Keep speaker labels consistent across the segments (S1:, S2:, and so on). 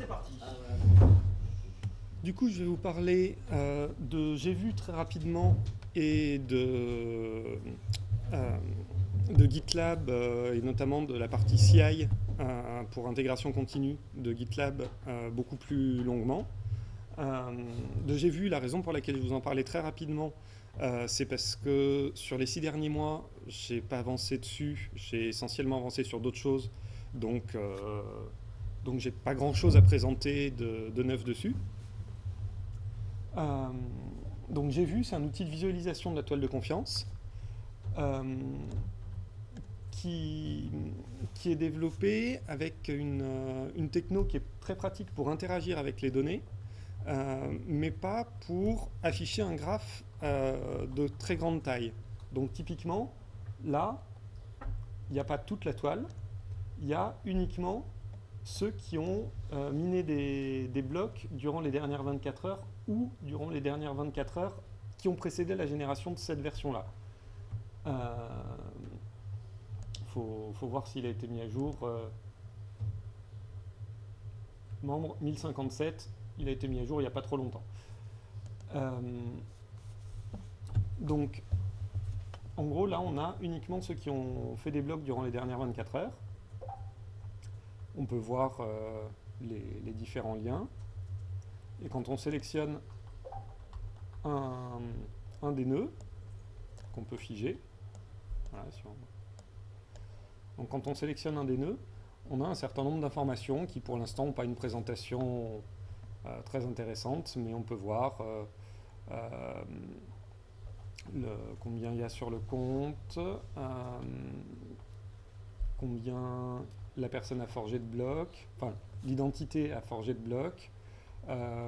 S1: c'est parti.
S2: Du coup, je vais vous parler de J'ai vu très rapidement et euh, de GitLab et notamment de la partie CI pour intégration continue de GitLab beaucoup plus longuement. De J'ai vu, la raison pour laquelle je vous en parlais très rapidement, c'est parce que sur les 6 derniers mois, j'ai pas avancé dessus, j'ai essentiellement avancé sur d'autres choses, donc, donc j'ai pas grand chose à présenter de neuf dessus. Euh, donc j'ai vu, c'est un outil de visualisation de la toile de confiance euh, qui, qui est développé avec une techno qui est très pratique pour interagir avec les données, mais pas pour afficher un graphe de très grande taille. Donc typiquement, là, il n'y a pas toute la toile, il y a uniquement ceux qui ont miné des blocs durant les dernières 24 heures ou durant les dernières 24 heures qui ont précédé la génération de cette version-là. Il faut voir s'il a été mis à jour. Membre 1057, il a été mis à jour il n'y a pas trop longtemps. Euh, donc, en gros, là, on a uniquement ceux qui ont fait des blocs durant les dernières 24 heures. On peut voir les différents liens. Et quand on sélectionne un, un des nœuds, qu'on peut figer, voilà, donc quand on sélectionne un des nœuds, on a un certain nombre d'informations qui pour l'instant n'ont pas une présentation très intéressante, mais on peut voir euh, combien il y a sur le compte, combien la personne a forgé de blocs, enfin l'identité a forgé de blocs, euh,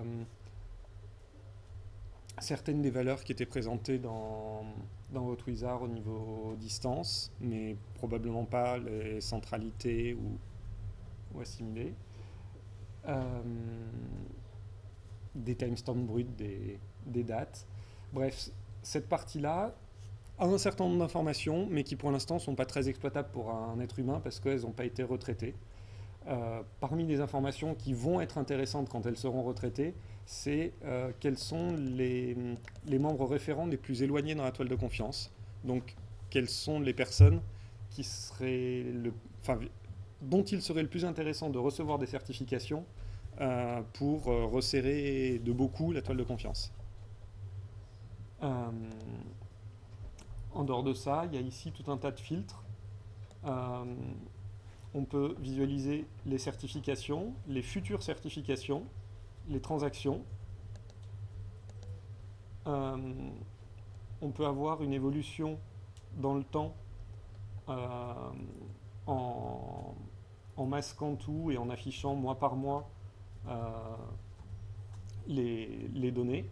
S2: certaines des valeurs qui étaient présentées dans votre wizard au niveau distance, mais probablement pas les centralités ou assimilées. Euh, des timestamps bruts, des dates. Bref, cette partie-là a un certain nombre d'informations, mais qui pour l'instant ne sont pas très exploitables pour un être humain parce qu'elles n'ont pas été retraitées. Parmi les informations qui vont être intéressantes quand elles seront retraitées, c'est quels sont les membres référents les plus éloignés dans la toile de confiance. Donc, quelles sont les personnes qui seraient enfin, dont il serait le plus intéressant de recevoir des certifications pour resserrer de beaucoup la toile de confiance. Euh, en dehors de ça, il y a ici tout un tas de filtres. Euh, on peut visualiser les certifications, les futures certifications, les transactions. Euh, on peut avoir une évolution dans le temps euh, en, en masquant tout et en affichant mois par mois les données.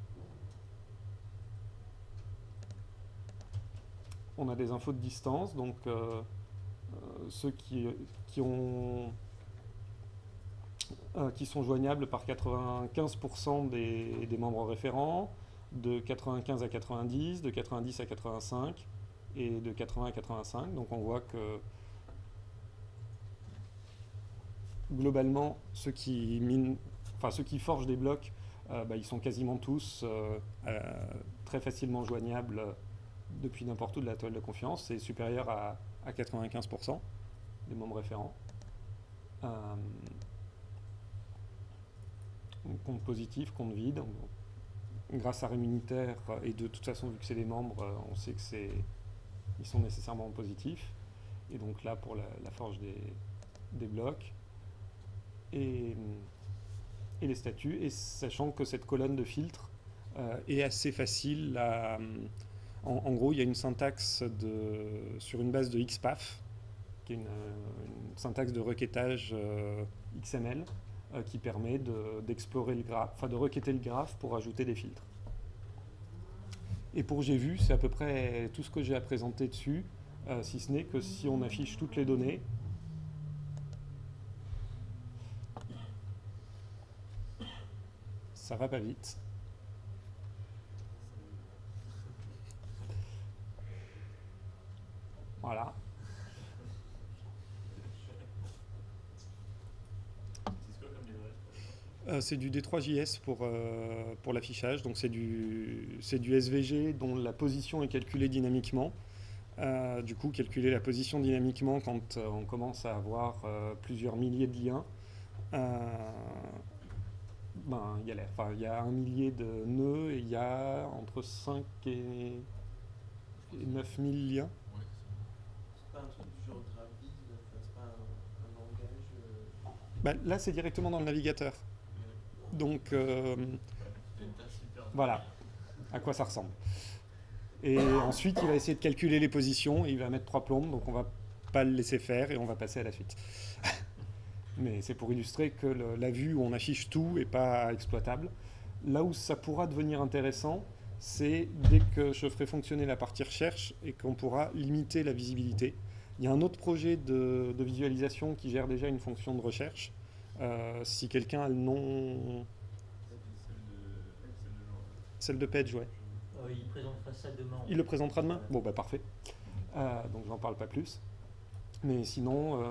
S2: On a des infos de distance, donc ceux qui sont joignables par 95% des membres référents, de 95 à 90, de 90 à 85 et de 80 à 85. Donc on voit que globalement, ceux qui forgent des blocs, ils sont quasiment tous très facilement joignables depuis n'importe où de la toile de confiance. C'est supérieur à 95% des membres référents. Compte positif, compte vide. Grâce à Rémunitaire, et de toute façon, vu que c'est des membres, on sait que ils sont nécessairement positifs. Et donc là, pour la forge des blocs. Et, et les statuts, et sachant que cette colonne de filtre est assez facile à. En gros, il y a une syntaxe sur une base de XPath, qui est une syntaxe de requêtage XML, qui permet d'explorer le graphe, enfin de requêter le graphe pour ajouter des filtres. Et pour J'ai vu, c'est à peu près tout ce que j'ai à présenter dessus, si ce n'est que si on affiche toutes les données, ça va pas vite. Voilà.
S1: C'est quoi comme livret?
S2: C'est du D3JS pour l'affichage, donc c'est du SVG dont la position est calculée dynamiquement. Du coup, calculer la position dynamiquement quand on commence à avoir plusieurs milliers de liens, ben, il y a un millier de nœuds et il y a entre 5 et 9000 liens.
S1: C'est pas un truc du genre Graphviz, enfin, c'est pas un langage.
S2: Bah, là, c'est directement dans le navigateur. Donc, voilà à quoi ça ressemble. Et ensuite, il va essayer de calculer les positions et il va mettre 3 plombes, donc on va pas le laisser faire et on va passer à la suite. Mais c'est pour illustrer que la vue où on affiche tout n'est pas exploitable. Là où ça pourra devenir intéressant, c'est dès que je ferai fonctionner la partie recherche et qu'on pourra limiter la visibilité. Il y a un autre projet de visualisation qui gère déjà une fonction de recherche. Si quelqu'un a le nom... Celle de Page, ouais.
S3: Il présentera ça demain.
S2: Il le présentera demain. Bon, bah parfait. Donc j'en parle pas plus. Mais sinon,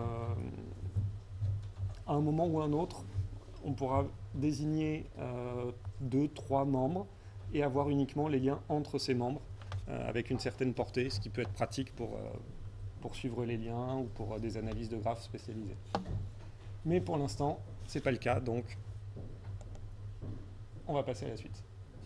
S2: à un moment ou un autre, on pourra désigner 2, 3 membres et avoir uniquement les liens entre ces membres avec une certaine portée, ce qui peut être pratique pour suivre les liens ou pour des analyses de graphes spécialisées. Mais pour l'instant, c'est pas le cas, donc on va passer à la suite.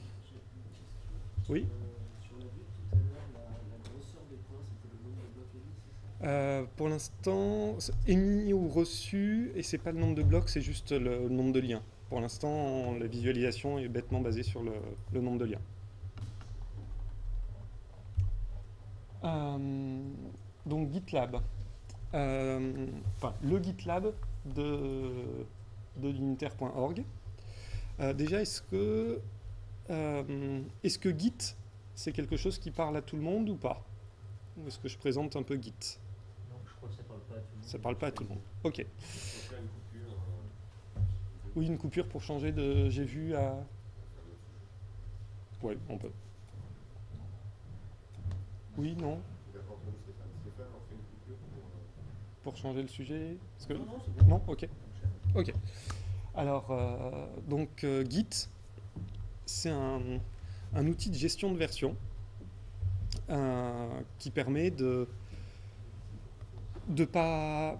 S2: Oui.
S1: Sur la vue tout à l'heure, la grosseur des points, c'était le nombre de blocs émis, c'est ça?
S2: Pour l'instant, émis ou reçu, et c'est pas le nombre de blocs, c'est juste le nombre de liens. Pour l'instant, la visualisation est bêtement basée sur le nombre de liens. Donc GitLab. Le GitLab de l'unitaire.org. Déjà, est-ce que Git, c'est quelque chose qui parle à tout le monde ou pas? Ou est-ce que je présente un peu Git?
S3: Non, je crois que ça parle pas à tout le monde.
S2: Ça parle pas à tout le monde. Ok. Oui, une coupure pour changer de j'ai vu à... Ouais, on peut. Oui, non. Pour changer le sujet parce que...
S1: Non, c'est bon.
S2: Non. Ok. Ok. Alors, Git, c'est un outil de gestion de version qui permet de pas...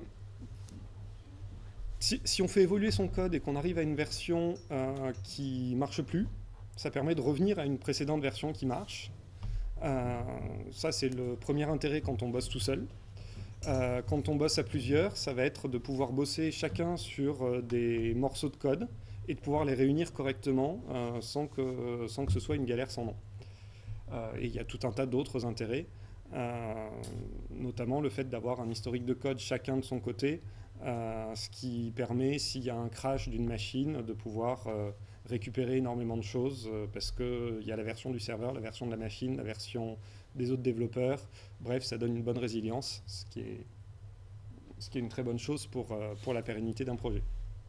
S2: Si on fait évoluer son code et qu'on arrive à une version qui marche plus, ça permet de revenir à une précédente version qui marche. Ça, c'est le premier intérêt quand on bosse tout seul. Quand on bosse à plusieurs, ça va être de pouvoir bosser chacun sur des morceaux de code et de pouvoir les réunir correctement sans que ce soit une galère sans nom. Et il y a tout un tas d'autres intérêts, notamment le fait d'avoir un historique de code chacun de son côté, ce qui permet, s'il y a un crash d'une machine, de pouvoir récupérer énormément de choses parce qu'il y a la version du serveur, la version de la machine, la version des autres développeurs. Bref, ça donne une bonne résilience, ce qui est une très bonne chose pour la pérennité d'un projet.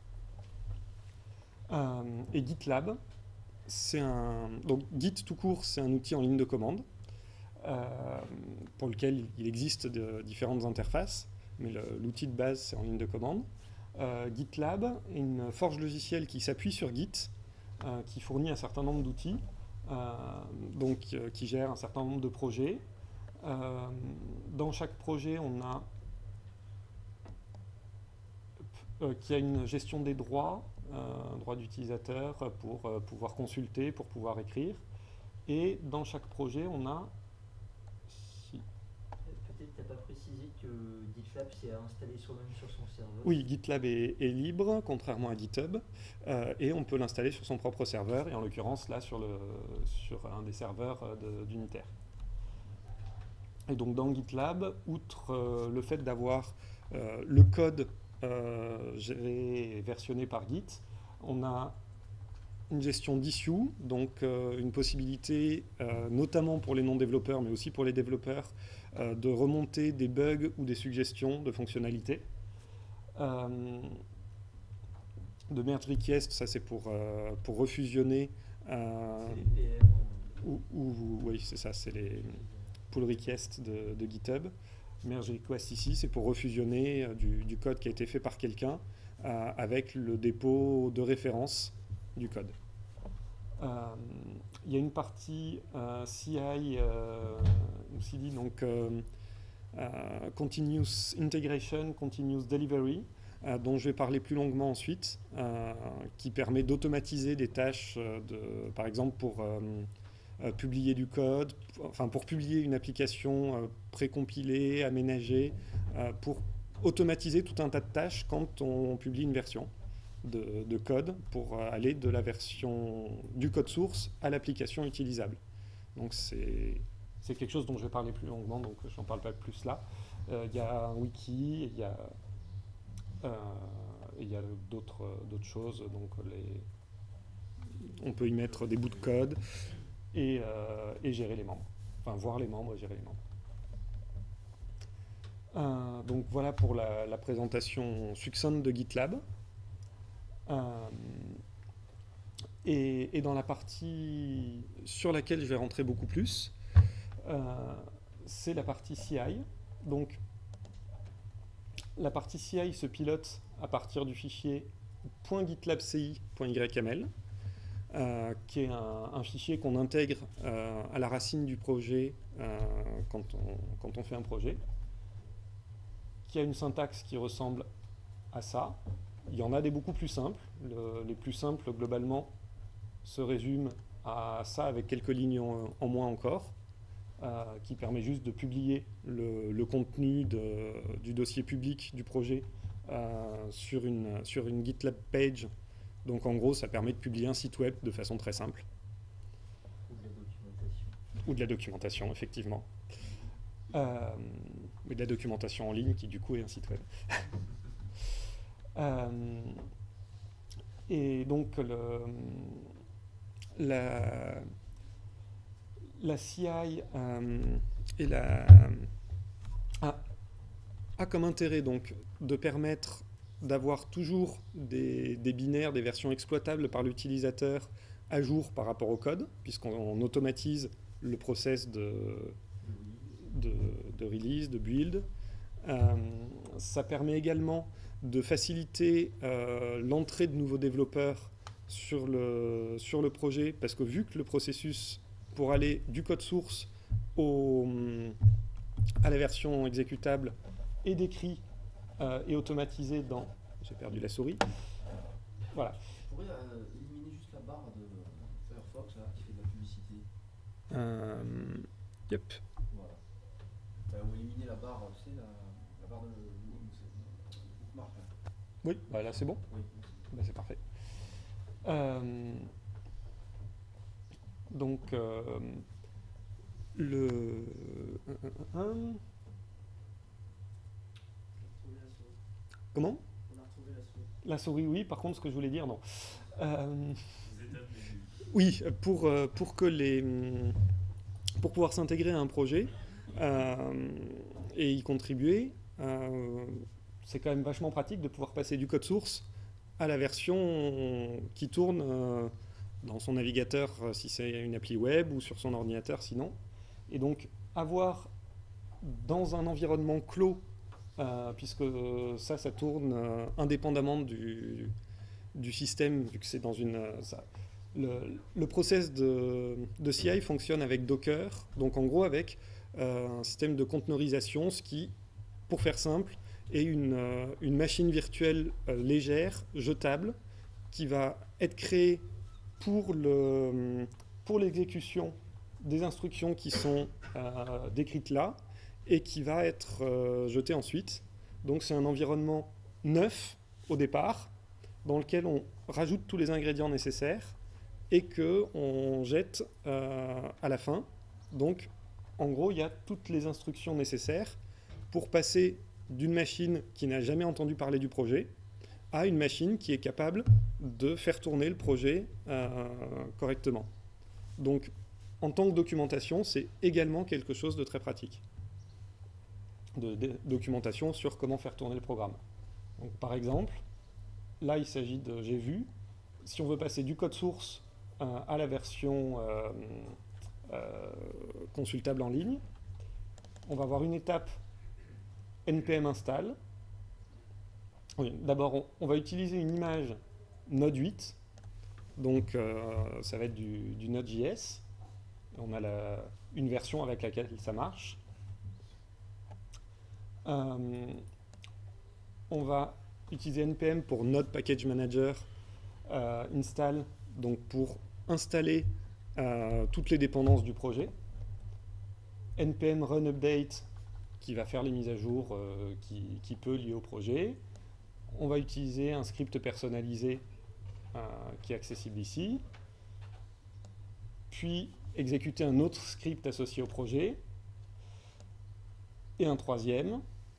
S2: Et GitLab, donc Git tout court, c'est un outil en ligne de commande pour lequel il existe différentes interfaces, mais l'outil de base, c'est en ligne de commande. GitLab est une forge logicielle qui s'appuie sur Git, qui fournit un certain nombre d'outils, qui gère un certain nombre de projets. Dans chaque projet, on a qui a une gestion des droits, droits d'utilisateur pour pouvoir consulter, pour pouvoir écrire. Et dans chaque projet, on a...
S3: Peut-être tu n'as pas précisé que GitLab c'est à installer soi-même sur son serveur.
S2: Oui, GitLab est libre, contrairement à GitHub, et on peut l'installer sur son propre serveur, et en l'occurrence là sur un des serveurs d'Unitaire. Et donc dans GitLab, outre le fait d'avoir le code géré et versionné par Git, on a une gestion d'issue, donc une possibilité, notamment pour les non-développeurs, mais aussi pour les développeurs, de remonter des bugs ou des suggestions de fonctionnalités. De merge request, ça c'est pour refusionner.
S3: C'est les PM.
S2: Oui, c'est ça, c'est les pull requests de GitHub. Merge request ici, c'est pour refusionner du code qui a été fait par quelqu'un avec le dépôt de référence du code. Il y a une partie CI ou CD, donc Continuous Integration, Continuous Delivery, dont je vais parler plus longuement ensuite, qui permet d'automatiser des tâches, par exemple pour publier du code, enfin pour publier une application précompilée, aménagée, pour automatiser tout un tas de tâches quand on publie une version de code pour aller de la version du code source à l'application utilisable. Donc c'est quelque chose dont je vais parler plus longuement, donc je n'en parle pas plus là. Il y a un wiki, il y a d'autres choses, donc on peut y mettre des bouts de code et gérer les membres. Enfin, voir les membres et gérer les membres. Donc voilà pour la présentation succincte de GitLab. Et dans la partie sur laquelle je vais rentrer beaucoup plus, c'est la partie CI. Donc la partie CI se pilote à partir du fichier .gitlabci.yml, qui est un fichier qu'on intègre à la racine du projet quand on fait un projet, qui a une syntaxe qui ressemble à ça. Il y en a des beaucoup plus simples. Les plus simples, globalement, se résument à ça avec quelques lignes en moins encore, qui permet juste de publier le contenu du dossier public du projet sur une GitLab page. Donc en gros, ça permet de publier un site web de façon très simple.
S3: Ou de la documentation.
S2: Ou de la documentation, effectivement. Mais de la documentation en ligne qui du coup est un site web. Et donc la CI a comme intérêt donc de permettre d'avoir toujours des binaires, des versions exploitables par l'utilisateur à jour par rapport au code, puisqu'on automatise le process de release, de build. Ça permet également de faciliter l'entrée de nouveaux développeurs sur le projet, parce que vu que le processus pour aller du code source à la version exécutable est décrit et automatisé dans... J'ai perdu la souris. Voilà.
S1: Tu pourrais éliminer juste la barre de Firefox là, qui fait de la publicité.
S2: Yep.
S1: Voilà. Ou éliminer la barre, tu sais, la barre de bookmark. Là.
S2: Oui, bah là c'est bon.
S1: Oui,
S2: Bah, c'est parfait. Donc, le... Comment ?
S1: On a retrouvé la souris.
S2: La souris, oui. Par contre, ce que je voulais dire, non. Oui, pour pouvoir s'intégrer à un projet et y contribuer, c'est quand même vachement pratique de pouvoir passer du code source à la version qui tourne dans son navigateur si c'est une appli web ou sur son ordinateur sinon. Et donc avoir dans un environnement clos, puisque ça tourne indépendamment du système, vu que c'est dans une... Le process de CI fonctionne avec Docker, donc en gros avec un système de conteneurisation, ce qui, pour faire simple, est une machine virtuelle légère, jetable, qui va être créée pour l'exécution des instructions qui sont décrites là, et qui va être jetée ensuite. Donc c'est un environnement neuf au départ, dans lequel on rajoute tous les ingrédients nécessaires, et qu'on jette à la fin. Donc, en gros, il y a toutes les instructions nécessaires pour passer d'une machine qui n'a jamais entendu parler du projet à une machine qui est capable de faire tourner le projet correctement. Donc, en tant que documentation, c'est également quelque chose de très pratique. De documentation sur comment faire tourner le programme. Donc, par exemple, là, il s'agit de j'ai vu. Si on veut passer du code source à la version consultable en ligne, on va avoir une étape npm install Oui, d'abord, on va utiliser une image Node 8. Donc, ça va être du Node.js. On a une version avec laquelle ça marche. On va utiliser npm pour Node Package Manager install, donc pour installer toutes les dépendances du projet. npm run update qui va faire les mises à jour qui peut lier au projet. On va utiliser un script personnalisé qui est accessible ici. Puis exécuter un autre script associé au projet. Et un troisième.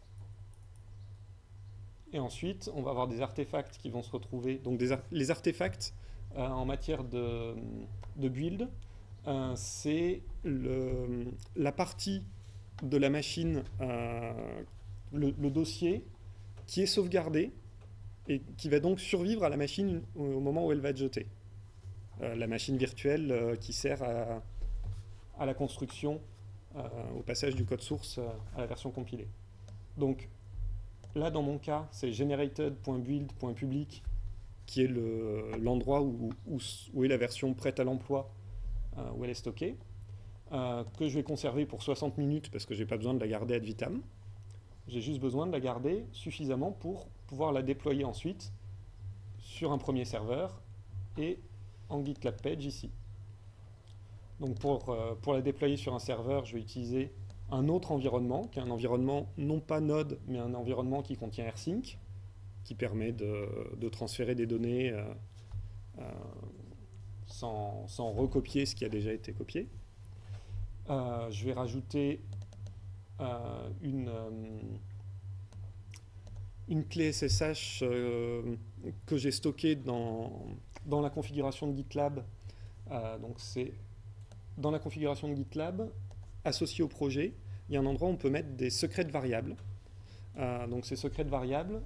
S2: Et ensuite, on va avoir des artefacts qui vont se retrouver. Donc les artefacts en matière de build, c'est la partie de la machine, le dossier qui est sauvegardé et qui va donc survivre à la machine au moment où elle va être jetée. La machine virtuelle qui sert à la construction, au passage du code source à la version compilée. Donc là, dans mon cas, c'est generated.build.public qui est l'endroit où est la version prête à l'emploi, où elle est stockée, que je vais conserver pour 60 minutes parce que je n'ai pas besoin de la garder ad vitam. J'ai juste besoin de la garder suffisamment pour pouvoir la déployer ensuite sur un premier serveur et en GitLab page ici. Donc pour la déployer sur un serveur, je vais utiliser un autre environnement, qui est un environnement non pas Node, mais un environnement qui contient rsync, qui permet de transférer des données sans recopier ce qui a déjà été copié. Je vais rajouter une clé SSH que j'ai stockée dans la configuration de GitLab. Donc c'est dans la configuration de GitLab, associé au projet, il y a un endroit où on peut mettre des secrets de variables. Donc ces secrets de variables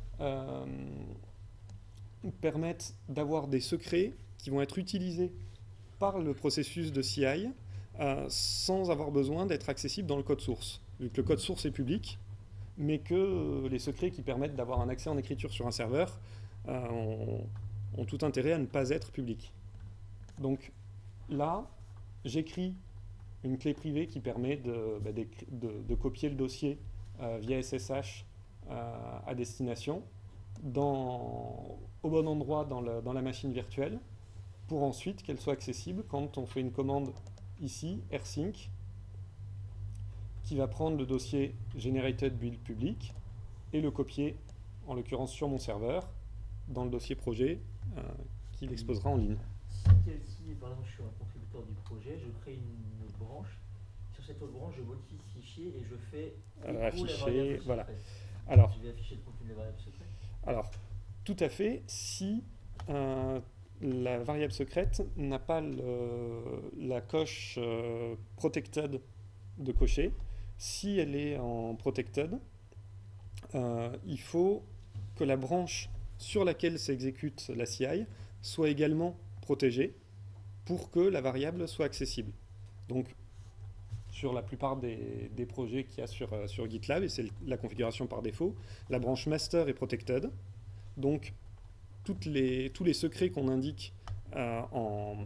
S2: permettent d'avoir des secrets qui vont être utilisés par le processus de CI sans avoir besoin d'être accessibles dans le code source. Vu que le code source est public, mais que les secrets qui permettent d'avoir un accès en écriture sur un serveur ont tout intérêt à ne pas être publics. Donc là, j'écris une clé privée qui permet de copier le dossier via SSH à destination au bon endroit dans la machine virtuelle pour ensuite qu'elle soit accessible quand on fait une commande ici, rsync, qui va prendre le dossier generated build public et le copier, en l'occurrence sur mon serveur, dans le dossier projet qu'il exposera en ligne.
S3: Si par exemple je suis un contributeur du projet, je crée une autre branche. Sur cette autre branche, je modifie ce fichier et je fais
S2: afficher, voilà.
S3: Alors, je vais afficher le contenu de la variable secrète.
S2: Alors, tout à fait. Si la variable secrète n'a pas la coche protected de cocher, si elle est en protected, il faut que la branche sur laquelle s'exécute la CI soit également protégée pour que la variable soit accessible. Donc, sur la plupart des projets qu'il y a sur GitLab, et c'est la configuration par défaut, la branche master est protected. Donc, tous les secrets qu'on indique dans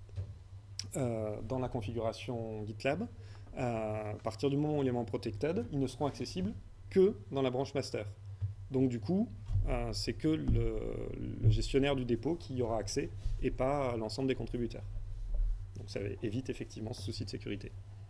S2: la configuration GitLab, à partir du moment où il est en protected, ils ne seront accessibles que dans la branche master. Donc du coup, c'est que le gestionnaire du dépôt qui y aura accès et pas l'ensemble des contributeurs. Donc ça évite effectivement ce souci de sécurité.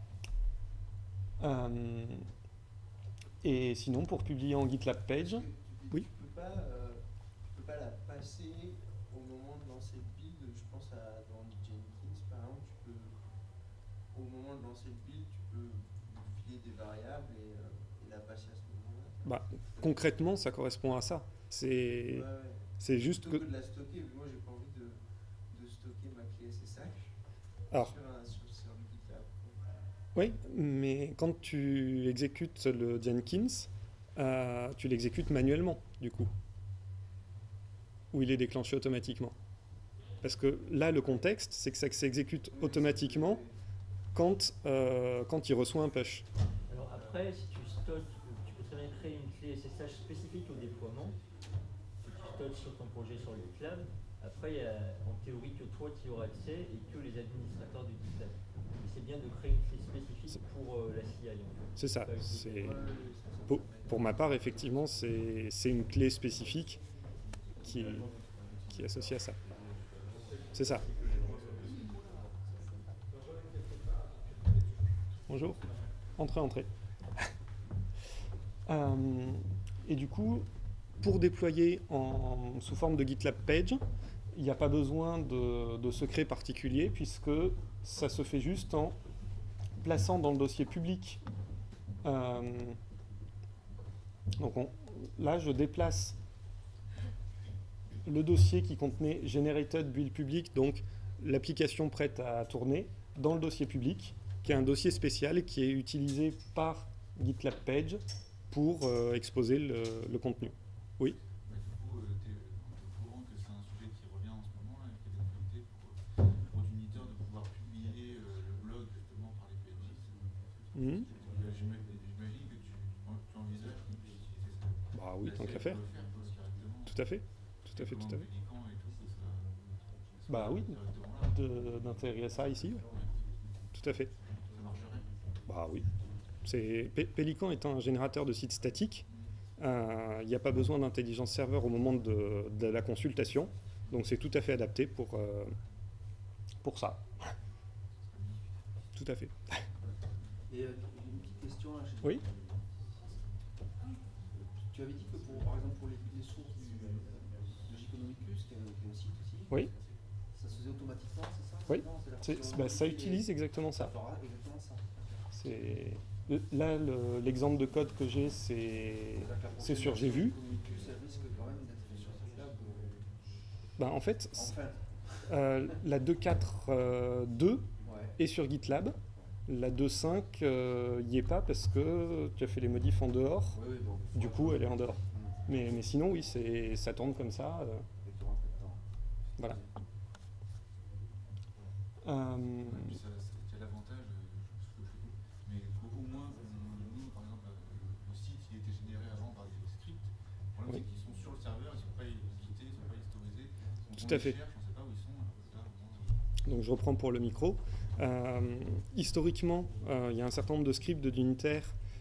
S2: Et sinon, pour publier en GitLab page, oui.
S1: Tu peux pas la passer au moment de lancer le build. Je pense dans Jenkins, par exemple, au moment de lancer le build, tu peux filer des variables et la passer à ce moment-là.
S2: Bah, concrètement, ça correspond à ça. C'est juste
S1: plutôt que de la stocker. Moi, j'ai pas envie de stocker ma clé SSH sur le GitLab.
S2: Oui, mais quand tu exécutes le Jenkins, tu l'exécutes manuellement, du coup. Ou il est déclenché automatiquement. Parce que là, le contexte, c'est que ça s'exécute automatiquement quand il reçoit un push.
S3: Alors après, si tu stockes, tu peux très bien créer une clé SSH spécifique au déploiement touch sur ton projet sur GitLab. Après, il y a en théorie que toi qui auras accès et que les administrateurs du GitLab. Et c'est bien de créer une clé spécifique pour la CI. En fait.
S2: C'est ça.
S3: Pas utiliser-
S2: Pour ma part, effectivement, c'est une clé spécifique qui est associée à ça. C'est ça. Bonjour. Entrez, entrez. Et du coup, pour déployer sous forme de GitLab Page, il n'y a pas besoin de secret particulier puisque ça se fait juste en plaçant dans le dossier public. Donc là, je déplace le dossier qui contenait Generated Build Public, donc l'application prête à tourner, dans le dossier public, qui est un dossier spécial qui est utilisé par GitLab Page pour exposer le contenu. Oui.
S4: Du coup, tu es au courant que c'est un sujet qui revient en ce moment, là, qui est d'actualité pour Juniper de pouvoir publier le blog justement par les PNJ. J'imagine que tu envisages qu'ils puissent utiliser ça.
S2: Bah oui, tant qu'à faire. Tout à fait. Tout à fait, tout à fait.
S4: Pélican et tout, ça
S2: Bah oui,
S4: directement là.
S2: d'intégrer ça ici. Ouais. Tout à fait.
S4: Ça marcherait.
S2: Bah oui. Pélican étant un générateur de sites statiques, il n'y a pas besoin d'intelligence serveur au moment de la consultation. Donc c'est tout à fait adapté pour ça. Tout à fait.
S5: Et une petite question là.
S2: Oui.
S5: Tu avais dit que par exemple pour les sources de Giconomicus, qui est un site aussi,
S2: Oui.
S5: ça se faisait automatiquement, c'est ça?
S2: Oui.
S5: Non, c'est la fonction
S2: Ça
S5: modifier
S2: utilise exactement
S5: ça
S2: ça.
S5: fera exactement ça.
S2: Là, l'exemple de code que j'ai, c'est sur J'ai vu.
S5: Giconomicus, elle risque quand même d'être sur GitLab.
S2: Ben, en fait,
S5: Enfin.
S2: la 2.4.2
S5: Ouais.
S2: est sur GitLab. La 2.5 n'y est pas parce que tu as fait les modifs en dehors.
S5: Oui, bon.
S2: Du coup, elle est en dehors. Mais sinon, oui, ça tourne comme ça. Voilà.
S4: Et puis ça a l'avantage, mais au moins, nous, par exemple, le site il était généré avant par des scripts. Le problème, c'est qu'ils sont sur le serveur, ils ne sont pas quittés, ils ne sont pas historisés.
S2: Tout à fait.
S4: On ne sait pas où ils sont. Là, au moins,
S2: Donc je reprends pour le micro. Historiquement, il y a un certain nombre de scripts de d'Uniter,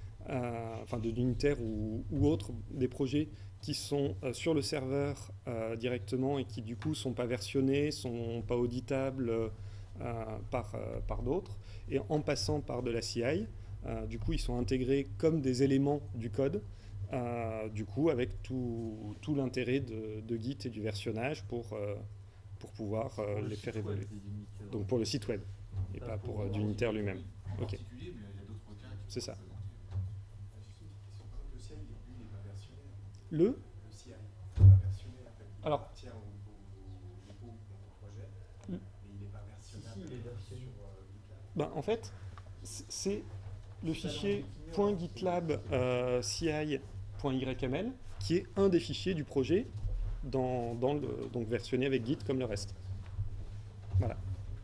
S2: ou autres, des projets qui sont sur le serveur directement et qui du coup sont pas versionnés, sont pas auditables par d'autres. Et en passant par de la CI, du coup ils sont intégrés comme des éléments du code, du coup avec tout l'intérêt de Git et du versionnage pour pouvoir les faire évoluer. Donc pour le site web et pas pour d'Uniter lui-même.
S4: en
S2: Ok.
S4: particulier, mais il y a d'autres cas qui
S2: C'est
S4: sont
S2: ça.
S4: présentés.
S6: Le CI, lui, n'est pas versionné.
S2: Le
S6: Le CI n'est pas versionné. En fait. Il
S2: Alors-
S6: appartient au dépôt de ton projet,
S2: Mm.
S6: mais il n'est pas versionnable.
S3: Si, il est versionné.
S6: sur GitLab.
S2: Ben, en fait, c'est le fichier .gitlab ci.yml qui est un des fichiers du projet donc versionné avec Git comme le reste. Voilà.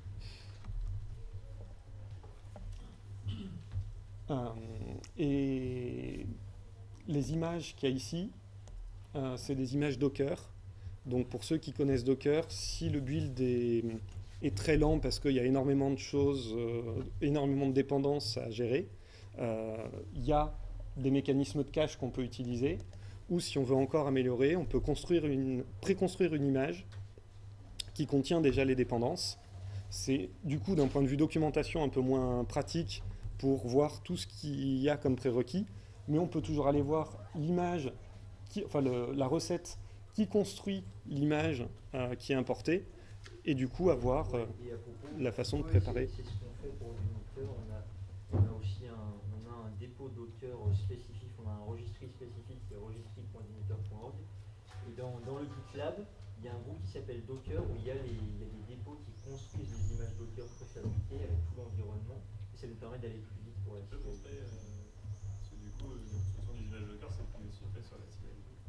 S2: Et les images qu'il y a ici, c'est des images Docker. Donc pour ceux qui connaissent Docker, si le build est très lent parce qu'il y a énormément de choses, énormément de dépendances à gérer, il y a des mécanismes de cache qu'on peut utiliser, ou si on veut encore améliorer, on peut préconstruire une image qui contient déjà les dépendances. C'est du coup d'un point de vue documentation un peu moins pratique pour voir tout ce qu'il y a comme prérequis, mais on peut toujours aller voir l'image, la recette qui construit l'image qui est importée, et du coup avoir
S3: Et à propos,
S2: la façon de
S3: ouais,
S2: préparer.
S3: C'est ce qu'on fait pour Juniper. On a aussi un dépôt Docker spécifique, on a un registry spécifique qui est registry.juniper.org. Et dans le GitLab, il y a un groupe qui s'appelle Docker où il y a des dépôts qui construisent les images Docker préfabriquées avec tout l'environnement. Et ça nous permet d'aller plus vite pour la
S7: Je peux montrer, parce que du coup, l'utilisation des images Docker, c'est aussi fait sur la CI.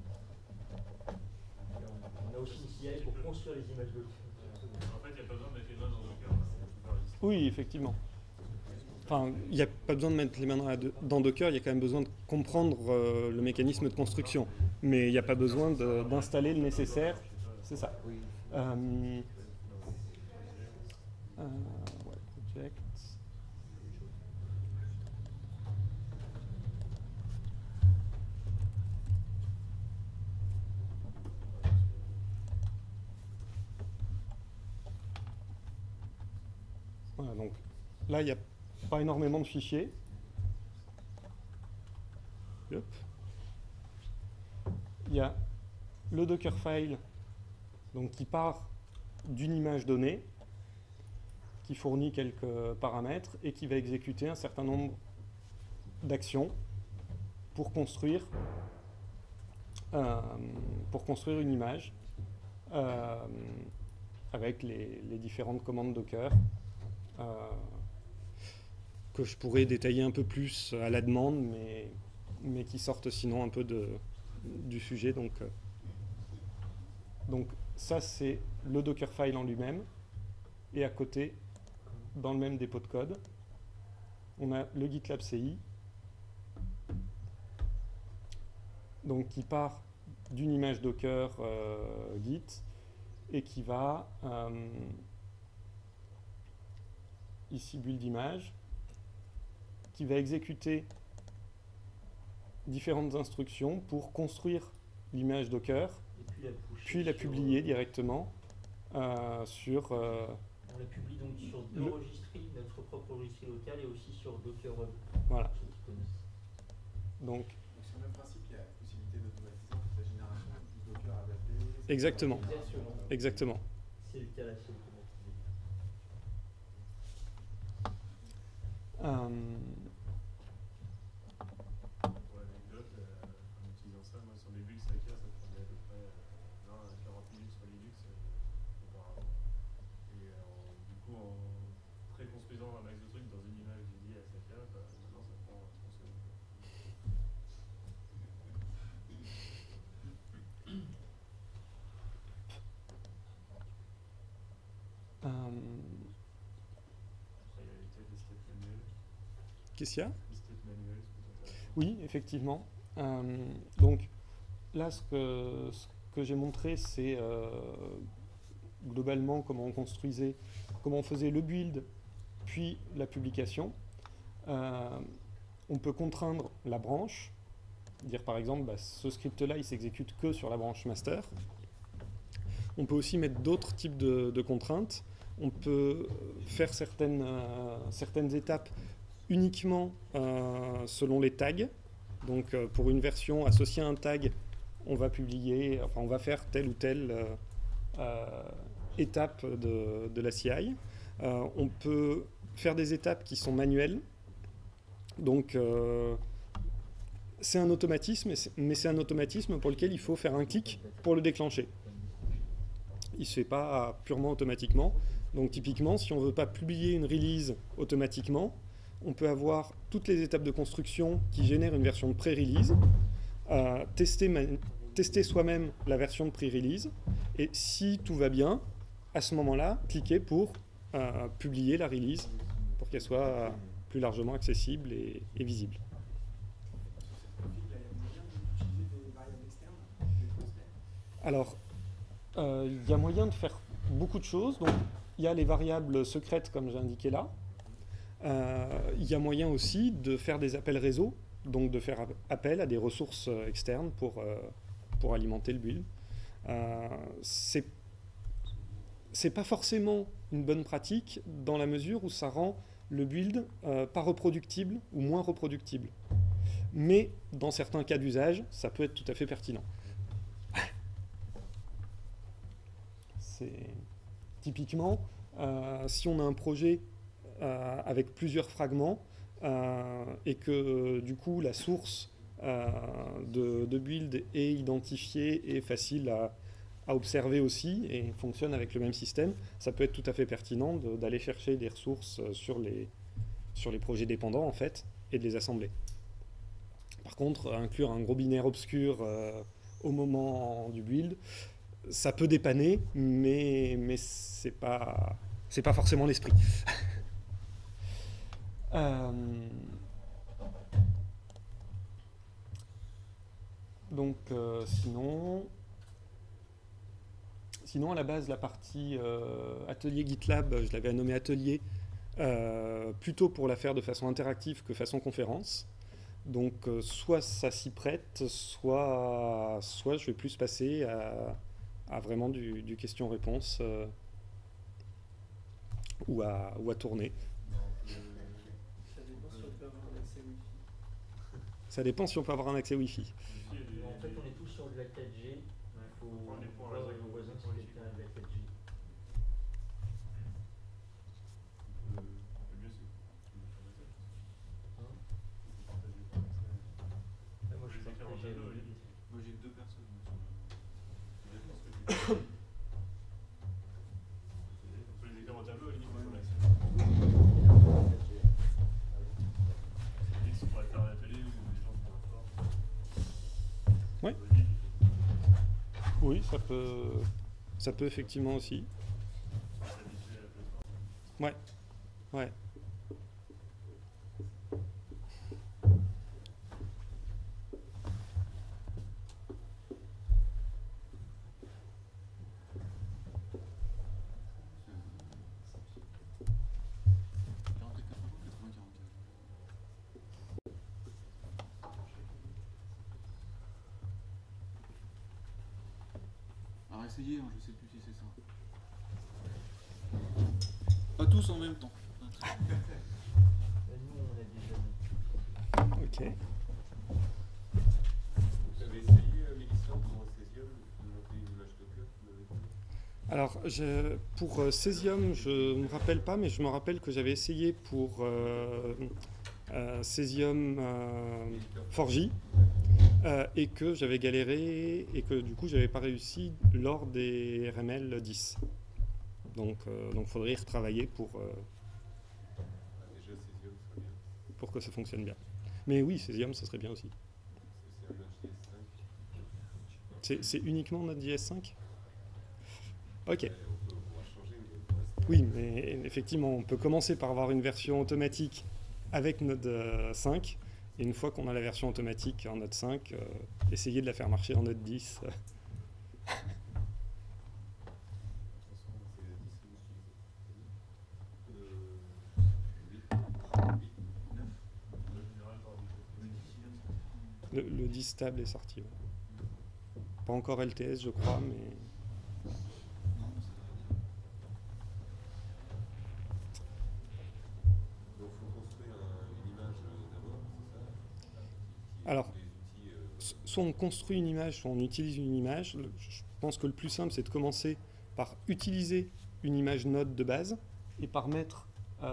S3: On a aussi une CI pour construire les images Docker.
S7: En fait, il n'y a pas besoin de mettre les mains dans Docker.
S2: Oui, effectivement. Enfin, il n'y a pas besoin de mettre les mains dans Docker, il y a quand même besoin de comprendre le mécanisme de construction. Mais il n'y a pas besoin d'installer le nécessaire. C'est ça.
S3: Oui.
S2: Ouais, project. Voilà, donc là, il n'y a pas énormément de fichiers. Hop. Il y a le Dockerfile donc, qui part d'une image donnée, qui fournit quelques paramètres et qui va exécuter un certain nombre d'actions pour construire une image avec les différentes commandes Docker que je pourrais détailler un peu plus à la demande, mais qui sortent sinon un peu du sujet. Donc ça, c'est le Dockerfile en lui-même. Et à côté, dans le même dépôt de code, on a le GitLab CI, donc qui part d'une image Docker Git et qui va ici build image, qui va exécuter différentes instructions pour construire l'image Docker, puis la publier directement sur...
S3: On la publie donc sur deux registries, notre propre registrie locale et aussi sur Docker Hub.
S2: Voilà. Donc
S6: c'est le même principe, il y a la possibilité d'automatiser la génération du Docker adapté.
S2: Exactement. Exactement.
S3: C'est le cas là, c'est automatisé.
S7: Pour l'anecdote, en utilisant ça, moi sur des builds Sacker, ça prenait à peu près 20 à 40 minutes sur Linux auparavant. Et du coup, en préconstruisant un max de trucs dans une image dédiée à Sacker, maintenant ça prend 30 secondes. Après, il y a peut-être des steps manuels.
S2: Qu'est-ce qu'il y a?
S7: Les steps manuels, c'est intéressant.
S2: Oui, effectivement. Donc là, ce que j'ai montré, c'est globalement comment on construisait, comment on faisait le build, puis la publication. On peut contraindre la branche, dire par exemple, ce script-là, il s'exécute que sur la branche master. On peut aussi mettre d'autres types de contraintes. On peut faire certaines étapes uniquement selon les tags. Donc pour une version associée à un tag, on va faire telle ou telle étape de la CI. On peut faire des étapes qui sont manuelles. Donc c'est un automatisme, mais c'est un automatisme pour lequel il faut faire un clic pour le déclencher. Il ne se fait pas purement automatiquement. Donc typiquement, si on ne veut pas publier une release automatiquement, on peut avoir toutes les étapes de construction qui génèrent une version de pré-release, tester soi-même la version de pré-release, et si tout va bien, à ce moment-là, cliquer pour publier la release, pour qu'elle soit plus largement accessible et visible. Alors, il y a moyen de faire beaucoup de choses. Donc, il y a les variables secrètes, comme j'ai indiqué là. Il y a moyen aussi de faire des appels réseau, donc de faire appel à des ressources externes pour alimenter le build. C'est pas forcément une bonne pratique dans la mesure où ça rend le build pas reproductible ou moins reproductible. Mais dans certains cas d'usage, ça peut être tout à fait pertinent. Typiquement, si on a un projet avec plusieurs fragments et que du coup la source de build est identifiée et facile à observer aussi et fonctionne avec le même système, ça peut être tout à fait pertinent d'aller chercher des ressources sur les projets dépendants en fait et de les assembler. Par contre, inclure un gros binaire obscur au moment du build, ça peut dépanner, mais c'est pas forcément l'esprit. Euh, donc, sinon, à la base, la partie atelier GitLab, je l'avais nommé atelier plutôt pour la faire de façon interactive que façon conférence. Donc, soit ça s'y prête, soit je vais plus passer à vraiment du question-réponse ou à tourner.
S1: Ça dépend si on peut avoir un accès Wi-Fi.
S2: Ça dépend si on peut avoir un accès Wi-Fi.
S3: En fait, on est tous sur de la 4G. Il faut
S7: prendre les points
S3: voir
S7: réseau.
S3: avec nos voisins si quelqu'un a de la 4G.
S7: Le mieux, c'est que tu me fasses ça.
S3: Hein
S7: Vous partagez pas ça.
S3: Moi, je suis
S7: Les écrans
S3: partagé
S7: tableau,
S3: avec
S7: oui.
S4: Moi j'ai 2 personnes sur le.
S7: D'accord, ce que tu fais. On peut les écrire au tableau, à la limite, on l'accès. On pourrait faire un atelier où les gens font un fort.
S2: Ouais. Oui, ça peut effectivement aussi.
S7: S'habituer à la plateforme.
S2: Ouais.
S4: Alors essayez, hein, je sais plus si c'est ça. Pas tous en même temps.
S3: Nous, on a déjà mis.
S2: Ok.
S7: Vous avez essayé, Mélissa, pour Cesium, de monter une image Docker, vous l'avez fait?
S2: Alors, pour Cesium, je ne me rappelle pas, mais je me rappelle que j'avais essayé pour Cesium 4J et que j'avais galéré et que du coup, j'avais pas réussi lors des RML 10. Donc, faudrait y retravailler pour
S7: Déjà, Cesium serait bien.
S2: que ça fonctionne bien. Mais oui, Cesium, ça serait bien aussi.
S7: C'est un Node.js 5.
S2: C'est uniquement Node.js 5 ? Ok.
S7: On pourra changer, mais pour l'instant.
S2: Oui, mais effectivement, on peut commencer par avoir une version automatique avec Node 5, et une fois qu'on a la version automatique en Node 5, essayer de la faire marcher en Node 10.
S7: De toute façon, c'est la distribution utilisée. 9. En général,
S2: Le 10 stable est sorti. Ouais. Pas encore LTS, je crois, mais...
S7: donc, il faut construire une image d'abord, c'est ça?
S2: Alors,
S7: Les outils.
S2: soit on construit une image, soit on utilise une image. Je pense que le plus simple, c'est de commencer par utiliser une image Node de base et par mettre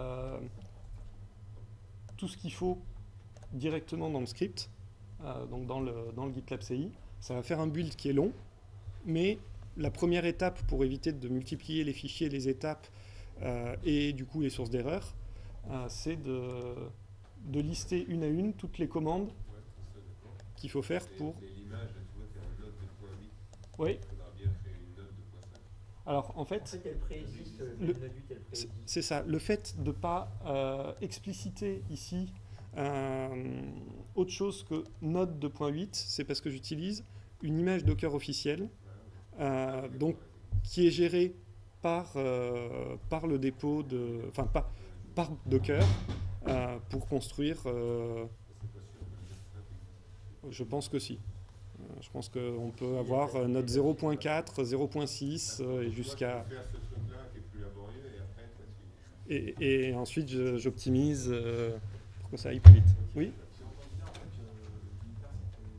S2: tout ce qu'il faut directement dans le script, donc dans le GitLab CI. Ça va faire un build qui est long, mais la première étape pour éviter de multiplier les fichiers, les étapes et du coup les sources d'erreurs, c'est de lister une à une toutes les commandes
S7: Ouais, c'est ça, d'accord.
S2: qu'il faut faire pour...
S7: Et l'image, tu vois, tu as un node de point 8.
S2: Oui,
S7: Il faudra bien créer une node de point 5.
S2: alors en
S3: En
S2: fait,
S3: fait, elle préexiste,
S2: Le-
S3: le Node 8, elle préexiste.
S2: c'est ça, le fait de ne pas expliciter ici autre chose que Node 2.8, c'est parce que j'utilise une image Docker officielle, donc qui est gérée par le dépôt de, enfin par Docker pour construire.
S7: C'est pas sûr que le desktop existe.
S2: Je pense que si. Je pense qu'on peut avoir Node 0.4, 0.6 et jusqu'à.
S7: Tu peux faire ce truc-là qui est plus laborieux et après, toi, tu.
S2: Et ensuite, j'optimise pour que ça aille plus vite. Oui.
S6: Si on pense bien, en fait, Docker,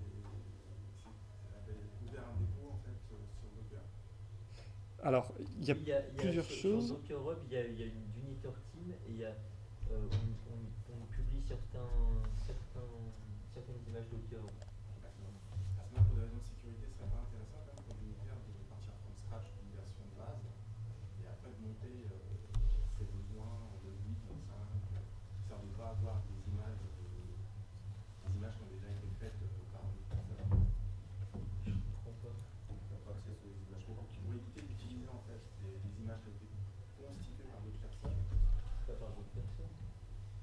S6: avait ouvert un dépôt en fait, sur Docker.
S2: Alors, il y a plusieurs
S3: sur
S2: choses.
S3: Docker Hub, il y a une Juniper Team et il y a, on publie certaines images Docker.
S6: Personnellement, pour des raisons de sécurité, ce serait pas intéressant quand même pour Juniper de partir from scratch d'une version de base et après de monter ses besoins de 8, de 5, histoire de ne pas avoir des images qui ont déjà été faites par d'autres personnes.
S3: Je comprends pas.
S7: Pas accès sur les images.
S6: Pour éviter d'utiliser en fait des images qui ont été constituées par d'autres personnes.
S3: Pas par d'autres personnes.
S7: Si,
S2: Bah,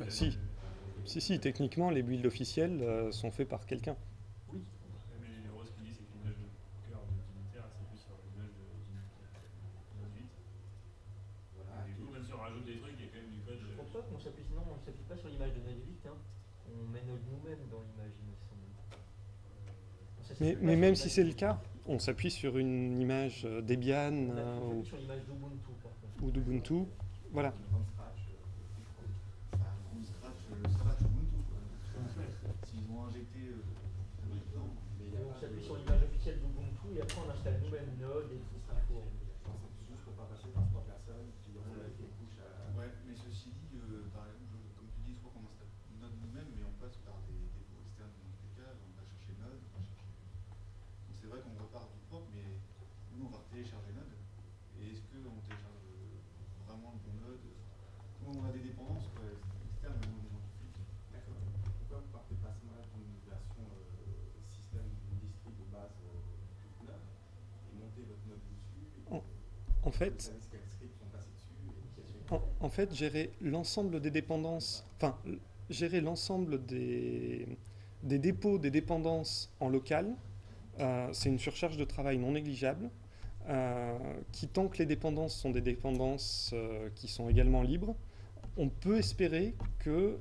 S2: Si, techniquement, les builds officiels sont faits par quelqu'un.
S3: Oui.
S7: Mais Rose qui dit, c'est que l'image de cœur de Dignitaire, c'est plus sur l'image de Node 8.
S6: Voilà.
S7: Et du coup, même si on rajoute des trucs, il y a quand même du code.
S3: Je pense pas qu'on s'appuie, non, on s'appuie pas sur l'image de Node 8, hein. On met Node nous-mêmes dans l'image, il me semble. Ça s'appuie pas
S2: Mais
S3: sur
S2: même
S3: l'image
S2: si c'est le
S3: de-
S2: cas, on s'appuie sur une image Debian
S3: On appuie sur l'image d'Ubuntu, par contre.
S2: ou d'Ubuntu. Voilà.
S6: From scratch,
S4: From scratch, le scratch Ubuntu, quoi. S'ils ont injecté dedans.
S6: mais il y
S3: Et
S6: a
S3: on
S6: pas
S3: s'appuie
S6: de-
S3: sur l'image officielle d'Ubuntu et après on installe nous-mêmes Node et tout ce qu'il faut.
S6: C'est juste pour pas passer par 3 personnes qui doivent mettre les couches à.
S4: Ouais, mais ceci dit, par exemple, comme tu dis, je crois qu'on installe Node nous-mêmes, mais on passe par des dépôts externes de NPK, on va chercher Node, on va chercher. Donc c'est vrai qu'on repart du propre, mais nous on va télécharger Node. Et est-ce qu'on télécharge vraiment le bon Node? Nous on a des dépendances quoi, externes, mais on est
S6: D'accord. Pourquoi vous partez pas à ce moment-là d'une version système, d'une distri de base toute neuve et montez votre node dessus et
S2: En fait,
S6: vous savez quels scripts sont passés dessus et qui a suivi.
S2: en fait, gérer l'ensemble des dépendances, enfin, gérer l'ensemble des dépôts des dépendances en local, c'est une surcharge de travail non négligeable. Qui, tant que les dépendances sont des dépendances qui sont également libres, on peut espérer que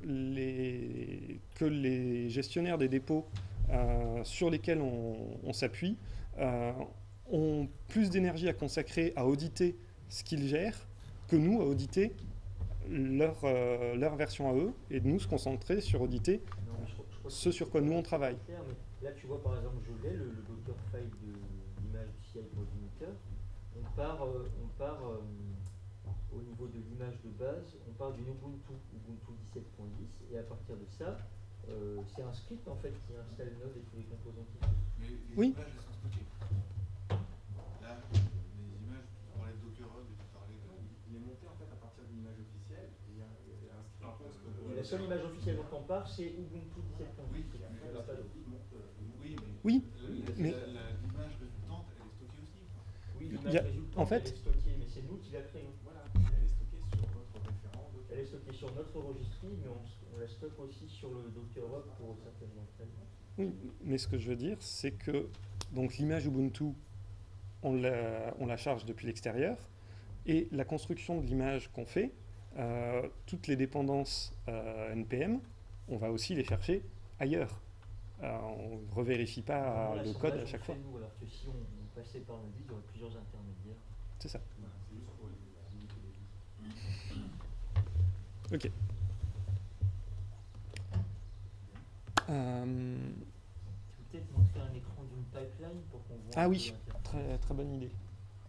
S2: les gestionnaires des dépôts sur lesquels on s'appuie ont plus d'énergie à consacrer à auditer ce qu'ils gèrent que nous à auditer leur version à eux et de nous se concentrer sur auditer
S3: Non, mais je crois que
S2: ce sur quoi nous on travaille.
S3: clair, mais là tu vois par exemple, je l'ai, le Dockerfile de l'image du CI pour Jupyter. On part au niveau de l'image de base, on part d'une Ubuntu 17.10 et à partir de ça, c'est un script en fait qui installe Node et tous les composants qui sont.
S4: Mais les
S2: Oui.
S4: images, elles sont stockées. Là, les images, tu parlais de Docker Hub et tu parlais de.
S6: Il est monté en fait à partir d'une image officielle et il y a un script
S7: Alors,
S6: que
S3: Et la seule image officielle dont on part, c'est Ubuntu 17.10.
S4: Oui,
S3: Il y
S6: après,
S3: en a pas d'autre.
S6: il monte.
S4: Oui, mais.
S2: Oui, mais-
S4: L'image résultante, elle est stockée aussi. Quoi.
S3: Oui,
S2: Il y
S3: l'image
S2: a-
S3: résultante,
S2: en fait-
S3: elle est stockée, mais c'est nous qui la créons.
S6: Voilà, elle est stockée sur votre référent Docker.
S3: Elle est stockée sur notre registry, mais on la stocke aussi sur le Docker Hub pour certaines d'entre elles.
S2: Oui, mais ce que je veux dire, c'est que donc l'image Ubuntu, on la charge depuis l'extérieur, et la construction de l'image qu'on fait, toutes les dépendances NPM, on va aussi les chercher ailleurs. On ne revérifie pas
S3: Normalement,
S2: le
S3: l'assemblage,
S2: code
S3: on
S2: à
S3: le
S2: chaque
S3: fait
S2: fois.
S3: nous, alors que si on passait par le bid, il y aurait plusieurs intermédiaires.
S2: C'est ça.
S6: Voilà, c'est juste pour limiter les coûts.
S2: Ok.
S3: Tu peux peut-être montrer un écran d'une pipeline pour qu'on voit
S2: Ah
S3: un
S2: oui,
S3: peu l'interface.
S2: très, très bonne idée.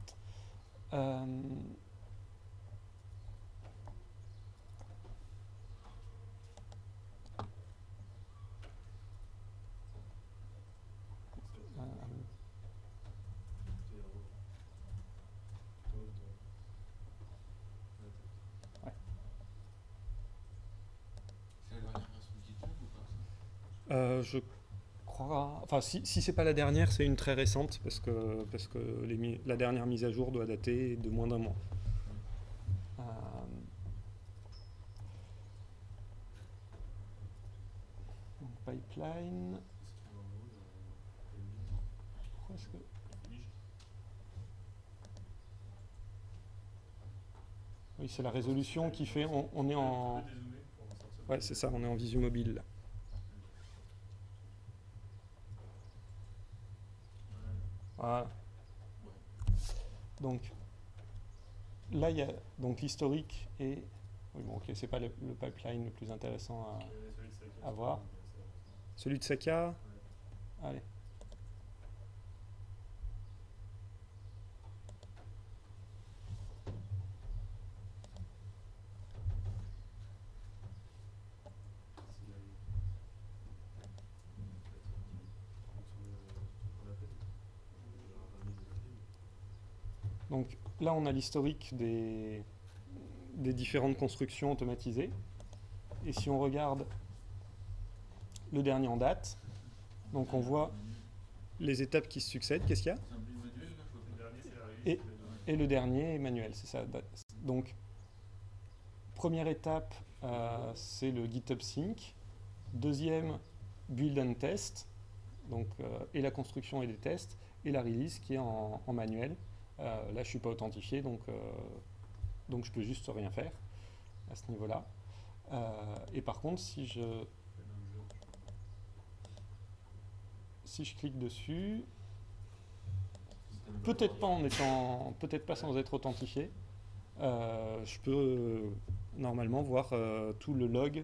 S4: C'est la dernière version de GitLab ou pas ça?
S2: Je crois. Enfin, si c'est pas la dernière, c'est une très récente parce que la dernière mise à jour doit dater de moins d'un mois. Euh, donc, pipeline. Pourquoi est-ce que- Oui, c'est la résolution qui fait. On est en. Ouais, c'est ça. On est en visu mobile là. Voilà. Donc là, il y a donc l'historique et oui, bon, ok, c'est pas le pipeline le plus intéressant à voir. Celui de Saka. Allez. Donc là, on a l'historique des différentes constructions automatisées. Et si on regarde le dernier en date, donc on voit les étapes qui se succèdent. Qu'est-ce qu'il y a?
S4: C'est un build manuel là, je vois pas.
S7: Le dernier, c'est la
S2: Et-
S7: release.
S2: Et le dernier est manuel, c'est ça. Donc, première étape, c'est le GitHub Sync. Deuxième, build and test, donc, et la construction et des tests, et la release qui est en manuel. Là, je ne suis pas authentifié, donc je peux juste rien faire à ce niveau-là. Et par contre, si je clique dessus, peut-être pas sans être authentifié, je peux normalement voir tout le log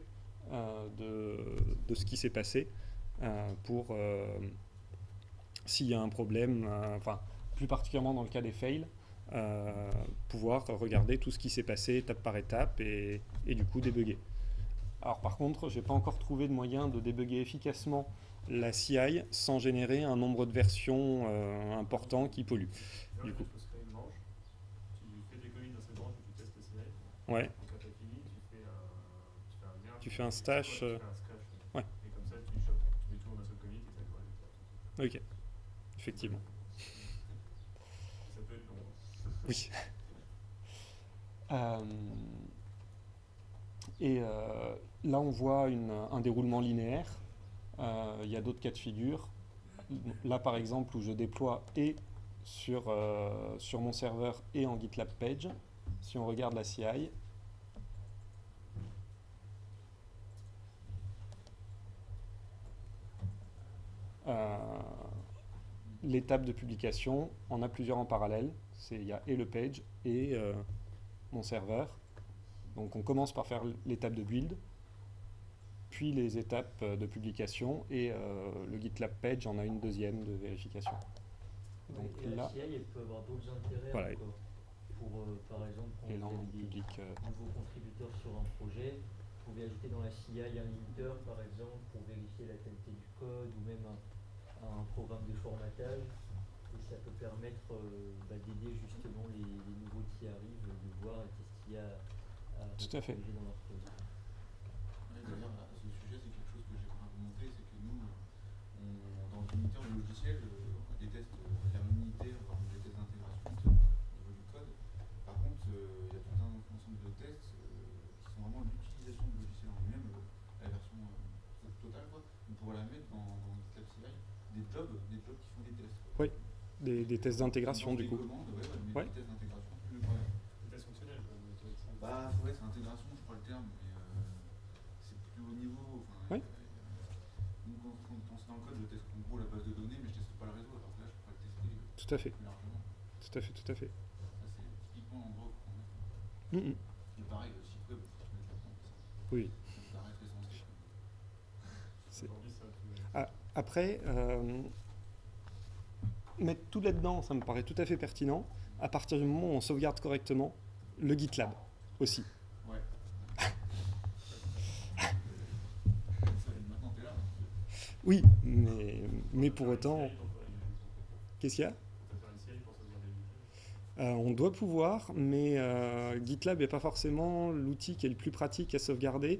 S2: de ce qui s'est passé pour s'il y a un problème, enfin plus particulièrement dans le cas des fails, pouvoir regarder tout ce qui s'est passé étape par étape et du coup débugger. Alors par contre, j'ai pas encore trouvé de moyen de débugger efficacement la CI sans générer un nombre de versions important qui pollue. Du coup.
S7: Il faut se créer une branche. Tu fais tes commits dans cette branche où tu testes le CI.
S2: Ouais.
S7: Et quand tu as fini, tu fais un lien.
S2: Tu fais un stash.
S7: Tu fais un scratch.
S2: Ouais.
S7: Et comme ça, tu chopes. Tu mets tout en un seul commit et tu as le résultat.
S2: Ok. Effectivement.
S7: Ça peut être long.
S2: Oui. Et là, on voit un déroulement linéaire. Il y a d'autres cas de figure. Là, par exemple, où je déploie et sur mon serveur et en GitLab page. Si on regarde la CI, l'étape de publication, on a plusieurs en parallèle. Il y a et le page et mon serveur. Donc on commence par faire l'étape de build, puis les étapes de publication, et le GitLab page en a une deuxième de vérification. Donc
S3: et
S2: là,
S3: la CI, elle peut avoir d'autres intérêts
S2: voilà.
S3: encore. Pour, par exemple, quand
S2: Et là,
S3: vous
S2: on
S3: avez des
S2: publie
S3: nouveaux contributeurs sur un projet, vous pouvez ajouter dans la CI un linter, par exemple, pour vérifier la qualité du code, ou même un programme de formatage. Et ça peut permettre d'aider justement les nouveaux qui arrivent, de voir qu'est-ce qu'il y a à
S2: Tout à fait.
S3: corriger dans leur code.
S4: D'ailleurs, à ce sujet, c'est quelque chose que j'aimerais remonter, c'est que nous, dans l'unitaire du logiciel, on a des tests, on va dire unitaires, voire des tests d'intégration au niveau du code. Par contre, il y a tout un ensemble de tests qui sont vraiment l'utilisation du logiciel en lui-même, la version totale, quoi. On pourrait la mettre dans GitLab CI, des jobs qui font des tests. Quoi.
S2: Oui, des tests d'intégration du coup.
S4: Commandes, mais
S2: Ouais.
S4: des tests d'intégration plus. Ouais.
S7: Des tests fonctionnels, quoi.
S4: Bah, ouais, c'est intégration, je crois le terme, mais c'est plus haut niveau. Enfin,
S2: Oui.
S4: Nous, quand c'est dans le code, je teste en gros la base de données, mais je teste pas le réseau. Alors que là, je pourrais le tester
S2: Tout à fait.
S4: plus largement.
S2: Tout à fait, tout à fait.
S4: Ça, c'est typiquement l'endroit où on met.
S2: Mhm.
S4: Et pareil, le site web, faut se mettre là-dedans.
S2: Oui.
S4: Ça reste essentiel.
S2: C'est-
S7: Aujourd'hui, ça,
S2: Après, mettre tout là-dedans, ça me paraît tout à fait pertinent, à partir du moment où on sauvegarde correctement le GitLab aussi.
S4: Ouais. Maintenant, t'es là.
S2: Oui, mais pour autant, qu'est-ce qu'il y a ?
S7: On peut faire une série pour sauvegarder le GitHub.
S2: On doit pouvoir, mais GitLab n'est pas forcément l'outil qui est le plus pratique à sauvegarder.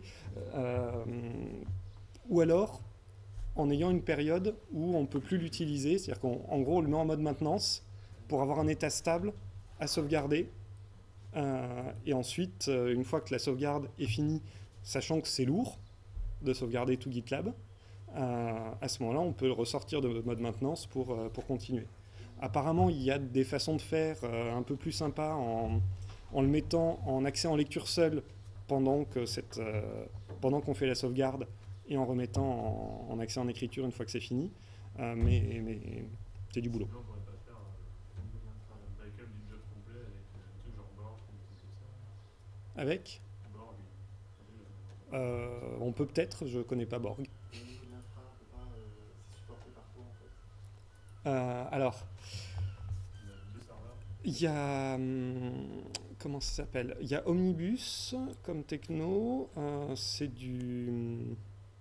S2: Ou alors, en ayant une période où on ne peut plus l'utiliser, c'est-à-dire qu'en gros, on le met en mode maintenance pour avoir un état stable à sauvegarder. Et ensuite, une fois que la sauvegarde est finie, sachant que c'est lourd de sauvegarder tout GitLab, à ce moment-là, on peut le ressortir de mode maintenance pour continuer. Apparemment, il y a des façons de faire un peu plus sympas en le mettant en accès en lecture seule pendant qu'on fait la sauvegarde et en remettant en accès en écriture une fois que c'est fini. Mais c'est du boulot.
S7: Sinon, on pourrait pas faire un backup du job complet avec un truc genre Borg ou des trucs comme ça.
S2: Avec
S7: Borg.
S2: on peut peut-être, je connais pas Borg.
S6: Et au niveau de l'infra, on peut pas, c'est supporté par quoi en fait?
S2: Alors,
S7: Il y a 2 serveurs.
S2: il y a comment ça s'appelle ? Il y a Omnibus comme techno. C'est du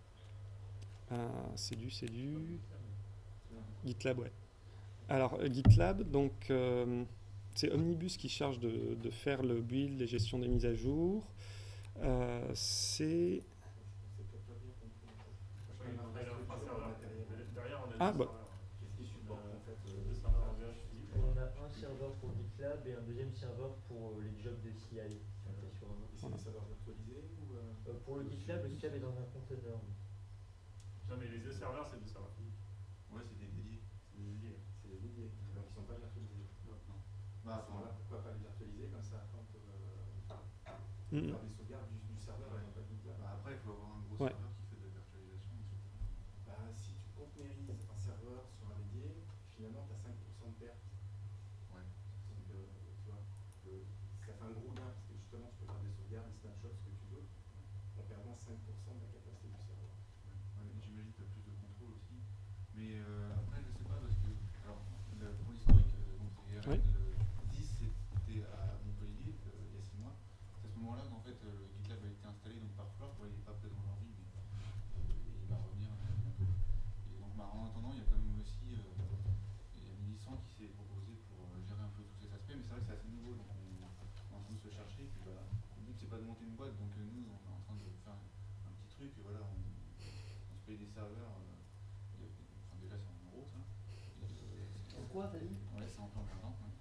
S2: GitLab, ouais. Alors GitLab, donc c'est Omnibus qui charge de faire le build, les gestions des mises à jour. C'est
S6: C'est peut-être pas bien compris en fait.
S7: Il y a l'infra serveur. Derrière, on a
S2: Ah,
S7: deux
S2: bah.
S7: serveurs.
S6: Qu'est-ce qui supporte en fait
S7: Deux serveurs en VH physique.
S3: On a un serveur pour GitLab GitLab et un deuxième serveur pour les jobs de CI. Si on fait sur un autre.
S6: Et c'est des serveurs virtualisés ou
S3: Pour le GitLab est dans un container.
S7: Non, mais les deux serveurs, c'est deux serveurs physiques.
S4: Ouais, c'est des dédiés.
S7: C'est des dédiés.
S6: c'est des dédiés, donc ils ne sont pas virtualisés.
S7: Non.
S6: À ce moment-là, pourquoi pas les virtualiser comme ça après on peut
S2: Mhm.
S6: faire des sauvegardes du serveur et non pas de GitLab.
S4: Après, il faut avoir un gros
S2: Ouais.
S4: serveur qui fait de la virtualisation, etc.
S6: Si tu containerises un serveur sur un dédié, finalement tu as 5% de perte.
S4: Ouais.
S6: Donc, tu vois, ça fait un gros gain parce que justement tu peux faire des sauvegardes, des snapshots, ce que tu veux, en perdant 5% de la capacité du serveur.
S4: Ouais, j'imagine que tu as plus de contrôle aussi. Mais après, je sais pas, parce que, alors, pour l'historique, donc
S2: Oui.
S4: RL 10, c'était à Montpellier, il y a 6 mois. C'est à ce moment-là qu'en fait, le GitLab a été installé donc, par Fleur. Il n'est pas peut-être dans leur vie, mais il va revenir bientôt. Et donc, en attendant, il y a quand même aussi il y a Mélissant qui s'est proposé pour gérer un peu tous ces aspects, mais c'est vrai que c'est assez nouveau, donc on est en train de se chercher. Puis, bah, le but, c'est pas de monter une boîte, donc nous, on est en train de faire un petit truc, et voilà, on se paye des serveurs. Enfin, déjà, c'est en euros, ça.
S3: Pourquoi t'as dit?
S4: Ouais, c'est en plein perdant. Ouais.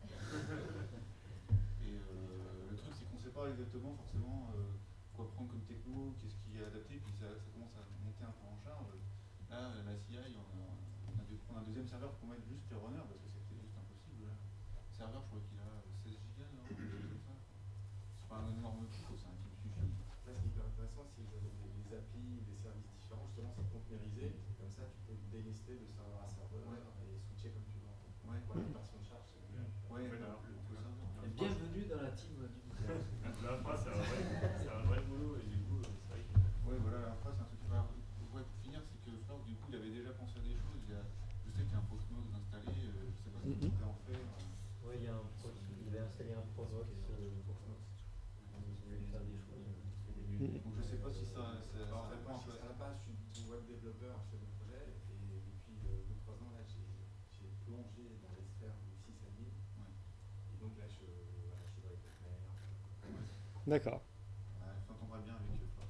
S4: Et le truc, c'est qu'on ne sait pas exactement forcément quoi prendre comme techno, qu'est-ce qui est adapté, puis ça commence à monter un peu en charge. Là, la CI, on a dû prendre un deuxième serveur pour mettre juste les runners, parce que c'était juste impossible. Là. Le serveur, je crois qu'il a 16 gigas, non, comme ça. C'est pas un énorme truc, c'est un qui me suffit.
S6: Là, ce qui est hyper intéressant, c'est que vous avez des API, des services différents, justement, c'est containerisé. Comme ça, tu peux délister de serveur à serveur et switcher comme tu veux.
S4: Ouais.
S6: Pour la répartition de charge, c'est bien.
S4: Ouais,
S7: Ouais,
S4: alors,
S7: alors,
S4: le serveur.
S3: Et bienvenue dans la team du
S7: L'infra, c'est un vrai boulot, et du coup, c'est vrai que.
S4: Ouais, voilà, après, c'est un truc. Alors, ouais, pour finir, c'est que Fleur, du coup, il avait déjà pensé à des choses. Je sais qu'il y a un Proxmox installé, je sais pas ce qu'il pourrait en faire.
S3: Oui, il avait installé un Promox. Il voulait faire des choses.
S4: Donc, je sais pas si ça
S6: Alors, en fait,
S4: répond
S6: moi,
S4: un peu
S6: je
S4: à
S6: suis
S4: ça.
S6: je suis web développeur, chef de projet, et depuis 2-3 ans, là, j'ai plongé dans les sphères du sysadmin.
S4: Ouais.
S6: Et donc là, je suis dans les conteneurs.
S2: D'accord.
S4: Ouais, je t'entendrai bien avec Fleur.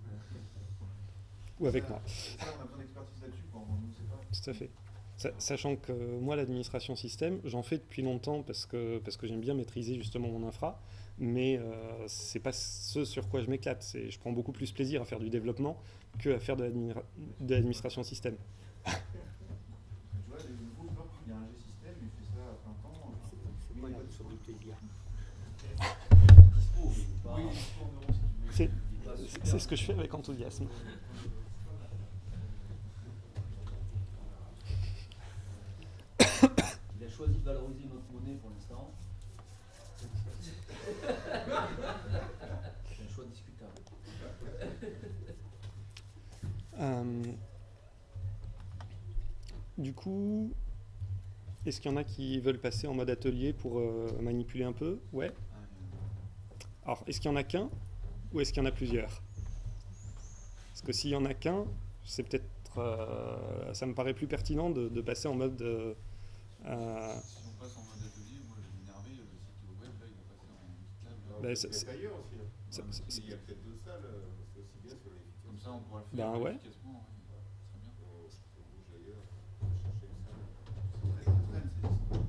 S2: Ou avec
S4: Ça,
S2: moi.
S4: Ça, on a besoin d'expertise là-dessus, quoi. On ne sait pas.
S2: Tout à fait. Sachant que moi, l'administration système, j'en fais depuis longtemps parce que j'aime bien maîtriser justement mon infra, mais c'est pas ce sur quoi je m'éclate. Je prends beaucoup plus plaisir à faire du développement que à faire de l'administration système.
S4: Tu vois, les nouveaux Fleur, il y a un G-Système, il fait ça à plein temps.
S5: C'est pas une bonne somme de plaisir.
S3: Dispo, mais pas.
S4: Oui, 100 euros si tu veux.
S2: C'est ce que je fais avec enthousiasme.
S5: Il a choisi de valoriser notre monnaie pour l'instant. C'est un choix discutable.
S2: Du coup, est-ce qu'il y en a qui veulent passer en mode atelier pour manipuler un peu? Ouais. Alors, est-ce qu'il y en a qu'un ou est-ce qu'il y en a plusieurs? Parce que s'il y en a qu'un, c'est peut-être, ça me paraît plus pertinent de passer en mode.
S4: Si on passe en mode atelier, moi je vais m'énerver, le site web là il va passer en GitLab.
S2: Bah,
S4: Là.
S2: c'est
S8: ailleurs aussi. Hein.
S2: c'est-
S8: Ouais,
S2: c'est-
S8: il y a peut-être d'autres salles, c'est aussi bien sur les
S4: Comme ça on pourra le faire
S2: Ben ouais.
S4: efficacement. Ouais. Ce serait bien.
S8: On bouge ailleurs, on va chercher une salle.
S4: C'est très très c'est vraiment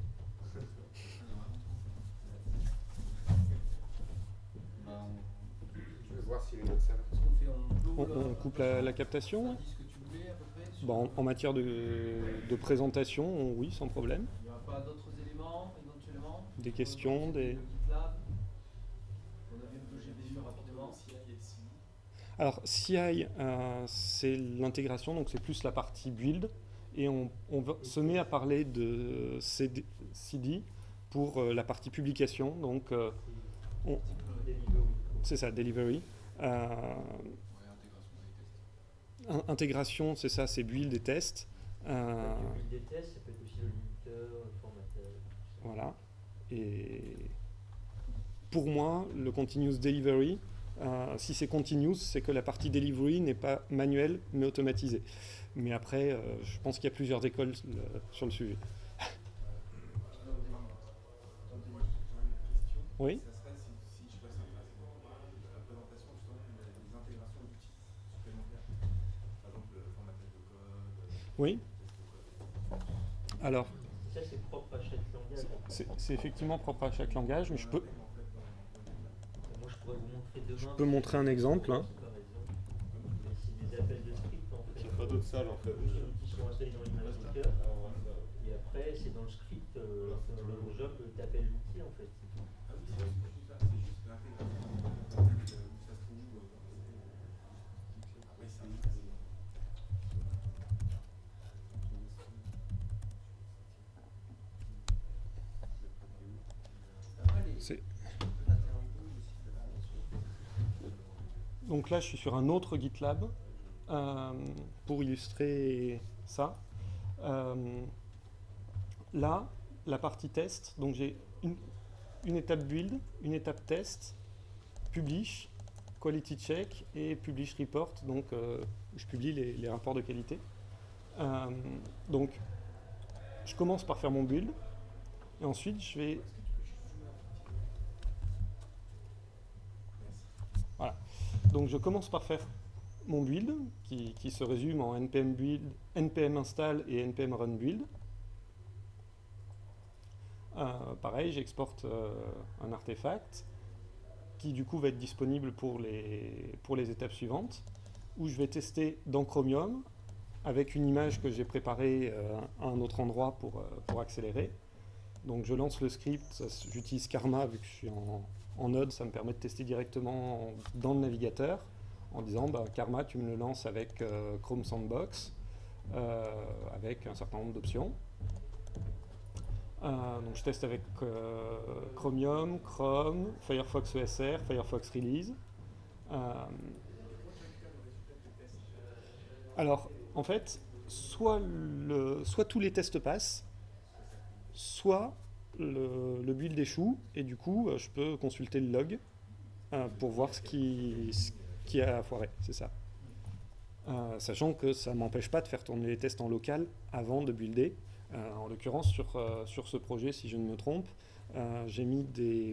S4: bah,
S8: Je vais voir s'il y a une autre salle.
S5: Qu'est-ce qu'on fait? On clôt
S2: on coupe la captation.
S5: Dis ce que tu voulais à peu près. sur-
S2: Bon, en matière de présentation, oui, sans problème.
S5: Il n'y aura pas d'autres éléments éventuellement?
S2: Des questions, des.
S5: Le GitLab. On a vu un peu GBU rapidement.
S2: Alors, CI, c'est l'intégration, donc c'est plus la partie build. Et on se met à parler de CD pour la partie publication. Donc, c'est ça, delivery.
S4: ouais, intégration des tests.
S2: Intégration, c'est ça, c'est build et test.
S3: Le build des tests, ça peut être aussi le limiteur, le formateur.
S2: Voilà. Et pour moi, le continuous delivery, si c'est continuous, c'est que la partie delivery n'est pas manuelle, mais automatisée. Mais après, je pense qu'il y a plusieurs écoles sur le sujet. Oui.
S6: Ça serait si je passe la présentation justement des intégrations d'outils supplémentaires. Par exemple, le formatage de code.
S2: Oui. Alors,
S3: Ça, c'est propre à chaque langage.
S2: C'est effectivement propre à chaque langage, mais je peux
S3: Moi, je pourrais vous montrer demain.
S2: montrer un exemple. Hein.
S3: Par exemple, c'est des appels de script en fait.
S8: Il n'y a pas d'autre salle en fait.
S3: Juste qui sont appelés dans l'image Docker. Et après, c'est dans le script, le job, tu appelles l'outil en fait.
S6: Ah oui, c'est juste l'intégration. Ça se trouve. Oui, c'est un.
S2: C'est- Donc là, je suis sur un autre GitLab pour illustrer ça. Là, la partie test, donc j'ai une étape build, une étape test, publish, quality check et publish report, donc je publie les rapports de qualité. Donc, je commence par faire mon build et ensuite je vais... Voilà. Donc je commence par faire mon build qui se résume en npm build, npm install et npm run build. Pareil, j'exporte un artefact qui du coup va être disponible pour les étapes suivantes, où je vais tester dans Chromium avec une image que j'ai préparée à un autre endroit pour accélérer. Donc je lance le script, j'utilise Karma vu que je suis en Node, ça me permet de tester directement dans le navigateur en disant Karma, tu me le lances avec Chrome Sandbox, avec un certain nombre d'options. Donc je teste avec Chromium, Chrome, Firefox ESR, Firefox Release. Alors en fait, soit tous les tests passent, soit le build échoue, et du coup je peux consulter le log pour voir ce qui a foiré, c'est ça. Sachant que ça ne m'empêche pas de faire tourner les tests en local avant de builder. En l'occurrence, sur ce projet, si je ne me trompe, j'ai mis des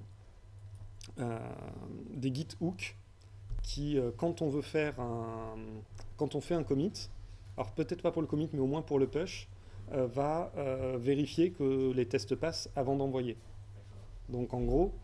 S2: git hooks qui, quand on fait un commit, alors peut-être pas pour le commit, mais au moins pour le push, va vérifier que les tests passent avant d'envoyer. Donc en gros,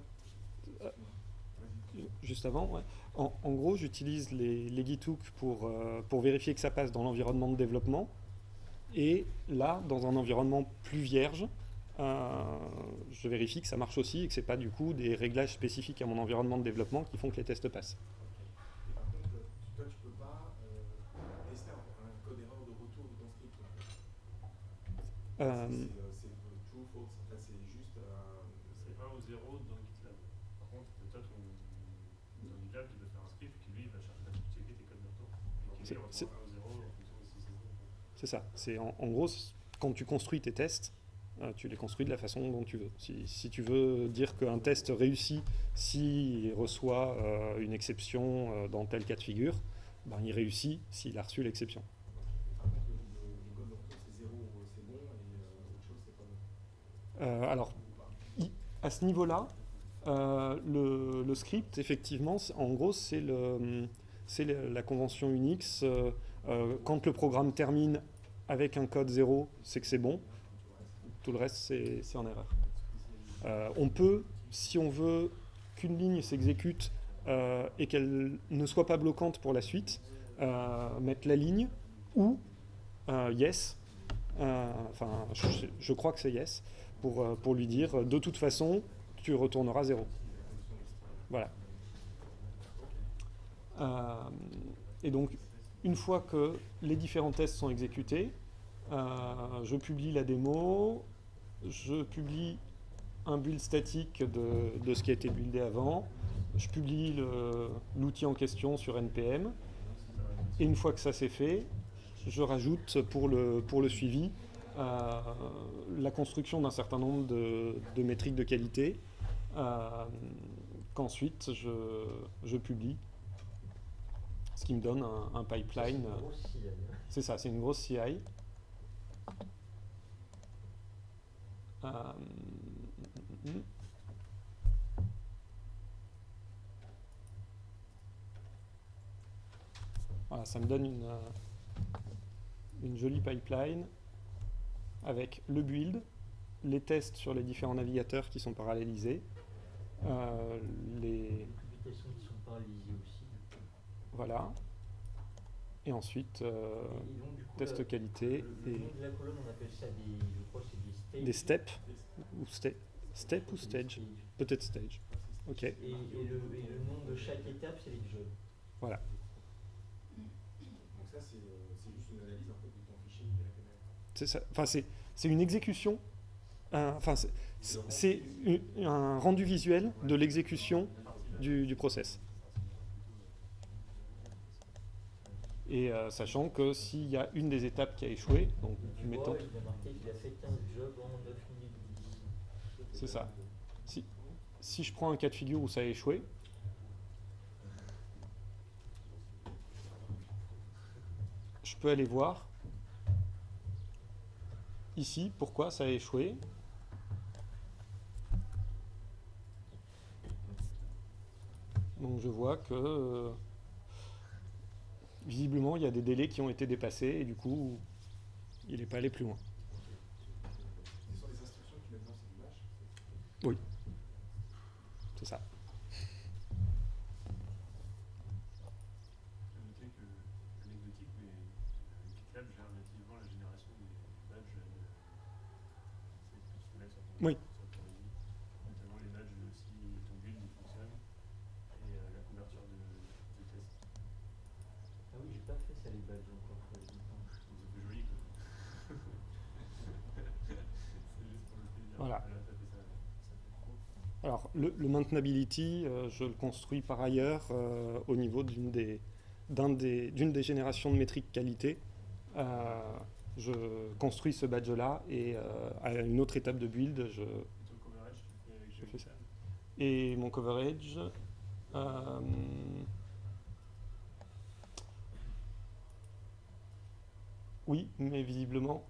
S2: juste avant, ouais. En gros, j'utilise les git hooks pour vérifier que ça passe dans l'environnement de développement. Et là, dans un environnement plus vierge, je vérifie que ça marche aussi et que ce n'est pas du coup des réglages spécifiques à mon environnement de développement qui font que les tests passent.
S6: Et par contre, toi, tu peux pas tester un code erreur de retour de ton script. C'est true, false, en fait, c'est juste
S7: C'est 1 ou 0 dans GitLab. Par contre, toi, ton GitLab, tu peux faire un script qui lui va checker tes codes de retour. Et qui lui reprend 1 ou 0 en fonction de si c'est bon.
S2: C'est ça. En gros, quand tu construis tes tests, tu les construis de la façon dont tu veux. Si tu veux dire qu'un test réussit s'il reçoit une exception dans tel cas de figure, il réussit s'il a reçu l'exception.
S6: Par contre, le code de retour, c'est 0, c'est bon, et autre chose, c'est pas bon.
S2: Alors, à ce niveau-là, le script, effectivement, en gros, c'est la convention Unix. Quand le programme termine avec un code 0, c'est que c'est bon. Tout le reste, c'est en erreur. On peut, si on veut qu'une ligne s'exécute et qu'elle ne soit pas bloquante pour la suite, mettre la ligne ou yes, je crois que c'est yes, pour lui dire de toute façon, tu retourneras 0. Voilà. Et donc, une fois que les différents tests sont exécutés, je publie la démo, je publie un build statique de ce qui a été buildé avant, je publie l'outil en question sur NPM, et une fois que ça c'est fait, je rajoute pour le suivi la construction d'un certain nombre de métriques de qualité qu'ensuite je publie, ce qui me donne un pipeline. C'est ça, c'est une grosse CI. Voilà, ça me donne une jolie pipeline avec le build, les tests sur les différents navigateurs qui sont parallélisés, les,
S3: Les publications qui sont paralysées aussi.
S2: voilà, et ensuite
S3: Et donc, du coup,
S2: test qualité
S3: le
S2: et
S3: nom de la colonne, on appelle ça je crois que c'est
S2: des
S3: steps.
S2: steps ou step ou stage, peut-être stage. Ok,
S3: Et le nom de chaque étape, c'est les jobs.
S2: voilà.
S6: Donc ça, c'est juste une analyse en fait de ton fichier YML.
S2: C'est ça. Enfin, c'est une exécution. Enfin, c'est un rendu visuel de l'exécution du process. Et sachant que s'il y a une des étapes qui a échoué, donc
S3: Tu
S2: mettons,
S3: vois, il a marqué qu'il a fait 15 jobs en 9 minutes 10.
S2: c'est ça. Si je prends un cas de figure où ça a échoué, je peux aller voir ici pourquoi ça a échoué. Donc je vois que visiblement il y a des délais qui ont été dépassés et du coup il n'est pas allé plus loin.
S6: Ce sont les instructions qui maintenant c'est du bash.
S2: Oui, c'est ça.
S7: J'ai noté que, anecdotique, mais GitLab gère nativement la génération des badges que tu peux mettre sur ton,
S2: Oui.
S7: sur ton réseau. Notamment les badges si ton build il fonctionne et la couverture de test.
S3: Ah oui, j'ai pas fait ça les badges encore.
S7: Donc ça fait joli quoi. C'est juste pour le plaisir.
S2: Voilà.
S7: Là, t'as fait ça fait trop.
S2: Alors le maintainability, je le construis par ailleurs au niveau d'une des générations de métriques qualité. Je construis ce badge-là et à une autre étape de build,
S7: Et ton coverage, tu le fais avec
S2: je fais ça.
S7: GitLab.
S2: Et mon coverage, oui, mais visiblement,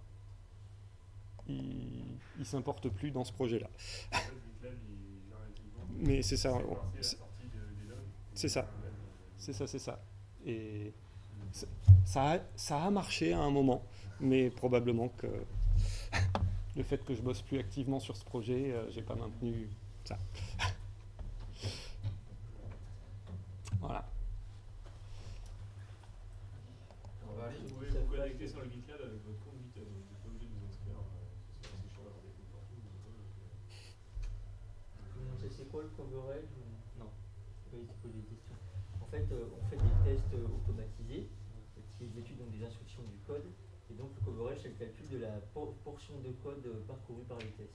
S2: il s'importe plus dans ce projet-là.
S7: En fait, GitLab, il gère nativement.
S2: Mais c'est ça,
S7: C'est la
S2: c'est-
S7: sortie des logs.
S2: c'est ça.
S7: Un badge,
S2: c'est ça. Et ça a marché à un moment, mais probablement que le fait que je bosse plus activement sur ce projet, j'ai pas maintenu ça. Voilà.
S3: Alors,
S1: va aller,
S3: ceux
S7: Vous
S3: qui
S7: pouvez
S3: savent
S7: vous
S3: pas,
S7: connecter sur le GitLab avec votre compte GitHub. Vous n'êtes pas obligé de vous inscrire. C'est assez chiant d'avoir des comptes partout.
S3: tout le monde sait c'est quoi le coverage ou... Non, oui, tu poses des questions. En fait, on fait des tests automatisés qui exécutent donc des instructions du code. Et donc le coverage, c'est le calcul de la portion de code parcourue par les tests.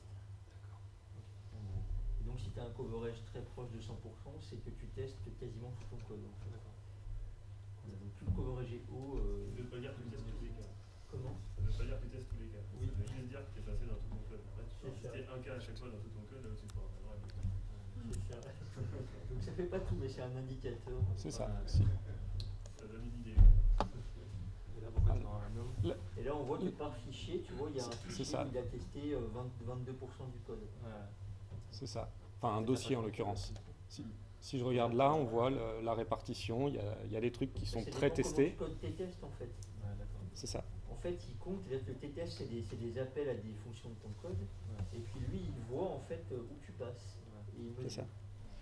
S3: Et donc si tu as un coverage très proche de 100%, c'est que tu testes quasiment tout ton code. En fait. Voilà, donc plus le coverage est haut...
S7: Ça ne veut pas dire que tu testes tous les cas.
S3: Comment?
S7: Ça ne veut pas dire que tu testes tous les cas.
S3: Oui.
S7: Ça veut juste dire que tu es passé dans tout ton code. Après, tu peux
S3: C'est ça.
S7: tester un cas à chaque fois dans tout ton code, là où tu pourras pas le droit.
S3: C'est ça. Donc ça fait pas tout, mais c'est un indicateur.
S2: C'est ça.
S3: Voilà.
S2: Si.
S7: Ça donne une idée.
S3: Et là, pourquoi tu en as un autre? Et là, on voit que par fichier, tu vois, il y a un
S2: C'est
S3: fichier
S2: ça.
S3: où il a testé 22% du code. Voilà.
S2: C'est ça. Enfin, un dossier en l'occurrence. Si je regarde là, on voit la répartition. Il y a des trucs qui sont
S3: Ça
S2: très
S3: dépend
S2: testés.
S3: comment tu codes tes tests, en fait.
S2: C'est ça.
S3: En fait, il compte, c'est-à-dire que tes tests, c'est des appels à des fonctions de ton code. Et puis lui, il voit en fait où tu passes. Et il
S2: C'est
S3: mesure.
S2: ça.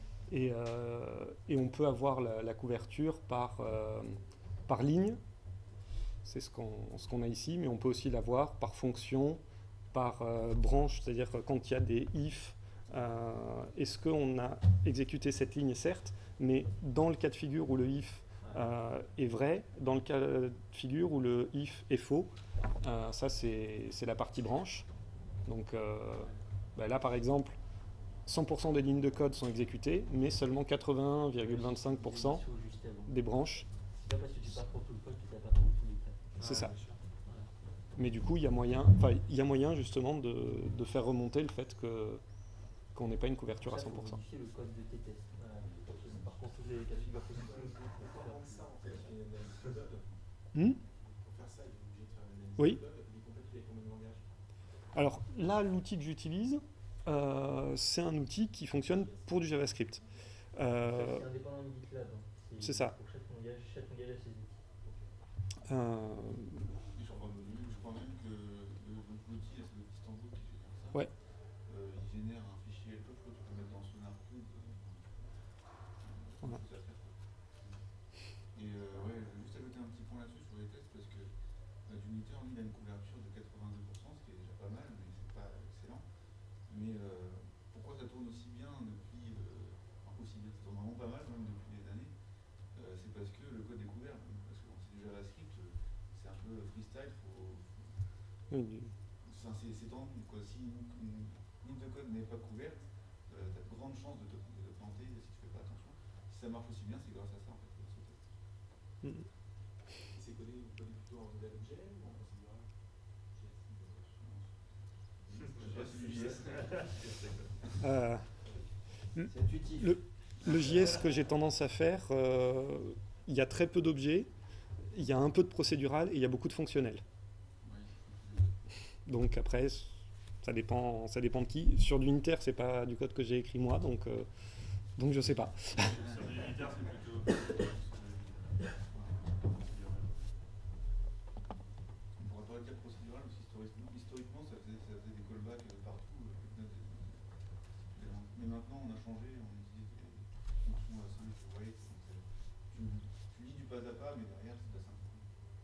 S2: Et on peut avoir la couverture par ligne. C'est ce qu'on a ici, mais on peut aussi l'avoir par fonction, par branche, c'est-à-dire quand il y a des if, est-ce qu'on a exécuté cette ligne, certes, mais dans le cas de figure où le if est vrai, dans le cas de figure où le if est faux, ça c'est la partie branche. Donc là par exemple, 100% des lignes de code sont exécutées, mais seulement 81,25% des branches.
S3: C'est pas parce que tu pars pour tout le code que tu n'as pas pour tous les cas.
S2: C'est ça.
S3: Voilà.
S2: Mais du coup, il y a moyen justement de faire remonter le fait qu'on n'ait pas une couverture à
S3: Ça,
S2: 100%.
S3: faut modifier le code de tes tests. Par contre, tous les cas de figure possibles.
S2: Hmm
S6: Pour faire ça, il est obligé de faire une analyse
S2: Oui.
S6: de code. Il est complété avec combien de langages?
S2: Alors là, l'outil que j'utilise, c'est un outil qui fonctionne pour du JavaScript.
S3: C'est indépendant de GitLab. Hein.
S2: C'est ça.
S3: Pour chaque langage a ses outils.
S4: Et je crois même que l'outil, c'est le Istanbul qui fait faire ça.
S2: Ouais.
S4: fois découvert, parce que c'est du JavaScript, c'est un peu freestyle,
S2: Oui,
S4: c'est tendu, quoi. Si une ligne de code n'est pas couverte, tu as de grandes chances de te planter si tu fais pas attention. Si ça marche aussi bien, c'est grâce à ça en fait, ce test.
S6: C'est codé plutôt en WebGL ou en procédural?
S3: C'est intuitif.
S2: Le JS que j'ai tendance à faire, il y a très peu d'objets, il y a un peu de procédural et il y a beaucoup de fonctionnel. Donc après, ça dépend de qui. Sur du Inter, c'est pas du code que j'ai écrit moi, donc je sais pas.
S7: Sur des militaires, c'est plutôt.
S4: On pourrait pas dire procédural aussi historiquement ça faisait des callbacks partout. Mais maintenant on a changé, on utilise des fonctions simples, wait. Tu lis du pas à pas, mais derrière c'est de la synchrone.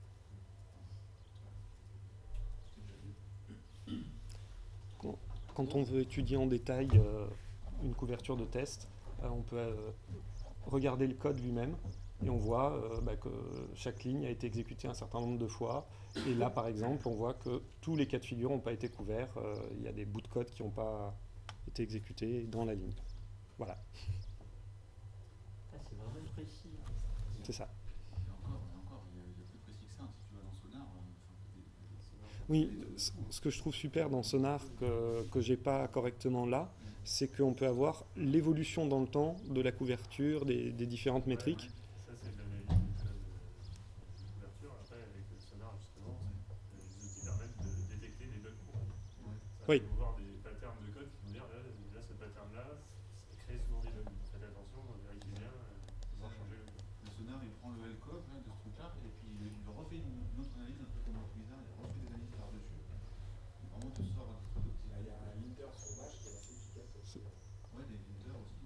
S2: Quand on veut étudier en détail une couverture de test, on peut regarder le code lui-même et on voit que chaque ligne a été exécutée un certain nombre de fois. Et là, par exemple, on voit que tous les cas de figure n'ont pas été couverts. Il y a des bouts de code qui n'ont pas été exécutés dans la ligne. Voilà.
S3: Ah, c'est vraiment précis.
S2: C'est ça.
S4: Et encore, il y a plus précis que ça. Si tu vas dans Sonar,
S2: Oui, ce que je trouve super dans Sonar que j'ai pas correctement là, c'est qu'on peut avoir l'évolution dans le temps de la couverture des différentes métriques.
S7: Ça, c'est de l'analyse de couverture. Après, avec le sonar, justement, les outils permettent de détecter des bugs courants.
S2: Oui.
S7: On peut voir des patterns de code qui vont dire là ce pattern-là, ça crée souvent des bugs. Faites attention, vérifiez bien, pour changer le code.
S4: le Sonar il prend le LCOV de ce truc-là et puis il refait une autre analyse un peu comme un bizarre, il refait des analyses par-dessus. Vraiment te sort un truc optimisé.
S6: Il y a un linter sur Bash qui est assez efficace aussi.
S4: Ouais, des linters aussi.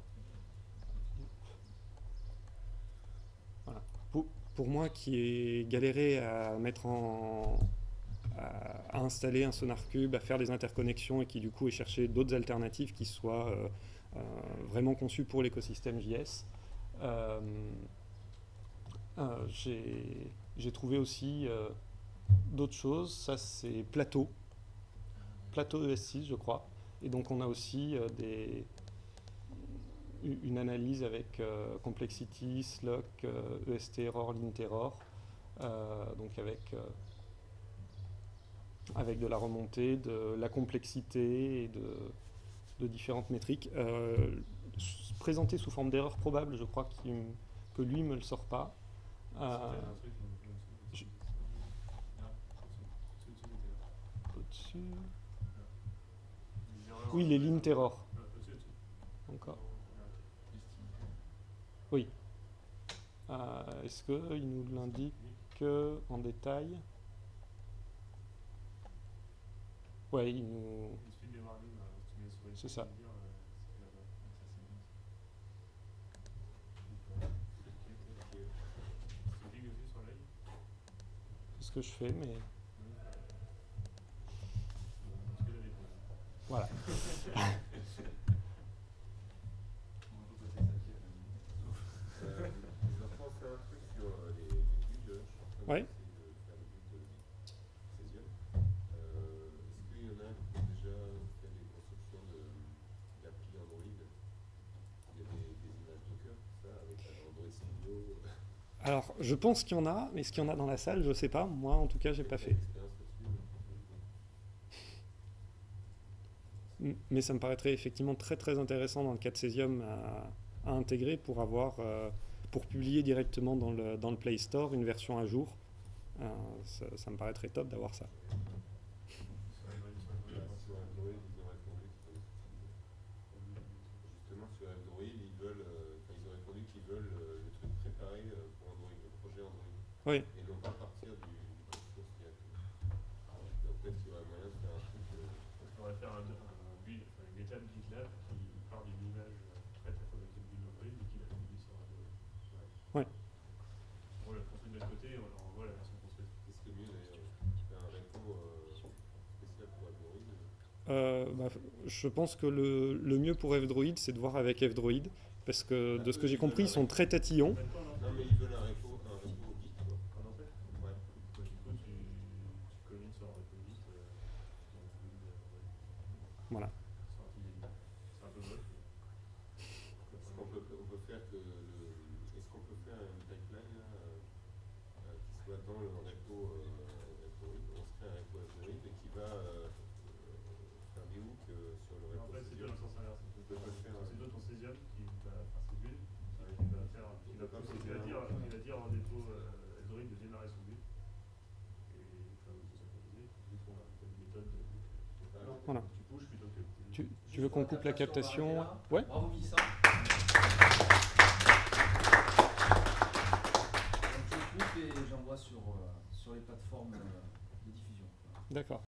S2: Voilà. Pour moi qui ai galéré à à installer un SonarCube, à faire des interconnexions et qui du coup ai cherché d'autres alternatives qui soient vraiment conçues pour l'écosystème JS, j'ai trouvé aussi d'autres choses. Ça c'est Plateau ES6 je crois. Et donc on a aussi une analyse avec Complexity, Slock, EST Error, Lint Error, donc avec de la remontée, de la complexité et de différentes métriques. Présenté sous forme d'erreur probable, je crois que lui ne me le sort pas. Au-dessus. Oui, les Lint Error. Encore. Oui. Est-ce qu'il nous l'indique en détail? Ouais, il nous... C'est ça. C'est ce que je fais, mais... Voilà.
S8: Je repensais un truc sur les builds.
S2: Ouais.
S8: De faire le build de Cesium. Est-ce qu'il y en a qui ont déjà fait des constructions d'appli Android? Il y a des images Docker, ça, avec Android Studio.
S2: Alors, je pense qu'il y en a, mais est-ce qu'il y en a dans la salle? Je sais pas. Moi, en tout cas, j'ai pas fait. Mais ça me paraîtrait effectivement très très intéressant dans le cas de Cesium à intégrer pour publier directement dans le Play Store une version à jour. Ça me paraîtrait top d'avoir ça.
S8: Sur Android, ils ont répondu justement sur Android, ils ont répondu qu'ils veulent le truc préparé pour Android, le projet Android.
S2: Oui.
S8: Et non pas partir du code source directement. Donc peut-être qu'il y aurait moyen de faire un truc.
S7: On pourrait faire une étape GitLab qui part d'une image prête à fabriquer le build Android et qui la publie sur Android.
S2: Ouais.
S7: On la construit de notre côté et on leur envoie la version construite.
S8: Qu'est-ce que mieux d'ailleurs? Faire un repo spécial pour Android?
S2: Je pense que le mieux pour F-Droid, c'est de voir avec F-Droid, parce que de ce que j'ai compris, ils sont très tatillons.
S8: Non mais ils veulent un repo
S2: Voilà.
S7: C'est un peu moche.
S8: Est-ce qu'on peut faire est-ce qu'on peut faire une pipeline là, qui soit dans le repo algorithme, on se crée un repo algorithme et qui va faire des hooks sur le repo.
S7: En fait, c'est bien dans le sens inverse.
S8: On peut pas le faire.
S7: C'est d'autres en césium qui va, enfin c'est build, qui va faire, qui va dire en dépôt algorithme de démarrer son build. Et enfin, oui, c'est synchronisé. Du coup, on a fait des méthodes de
S2: Voilà.
S7: tu pushes plutôt que
S2: Tu veux qu'on coupe la captation? Ouais.
S9: Bravo Mélissa. Donc je coupe et j'envoie sur les plateformes de diffusion.
S2: D'accord.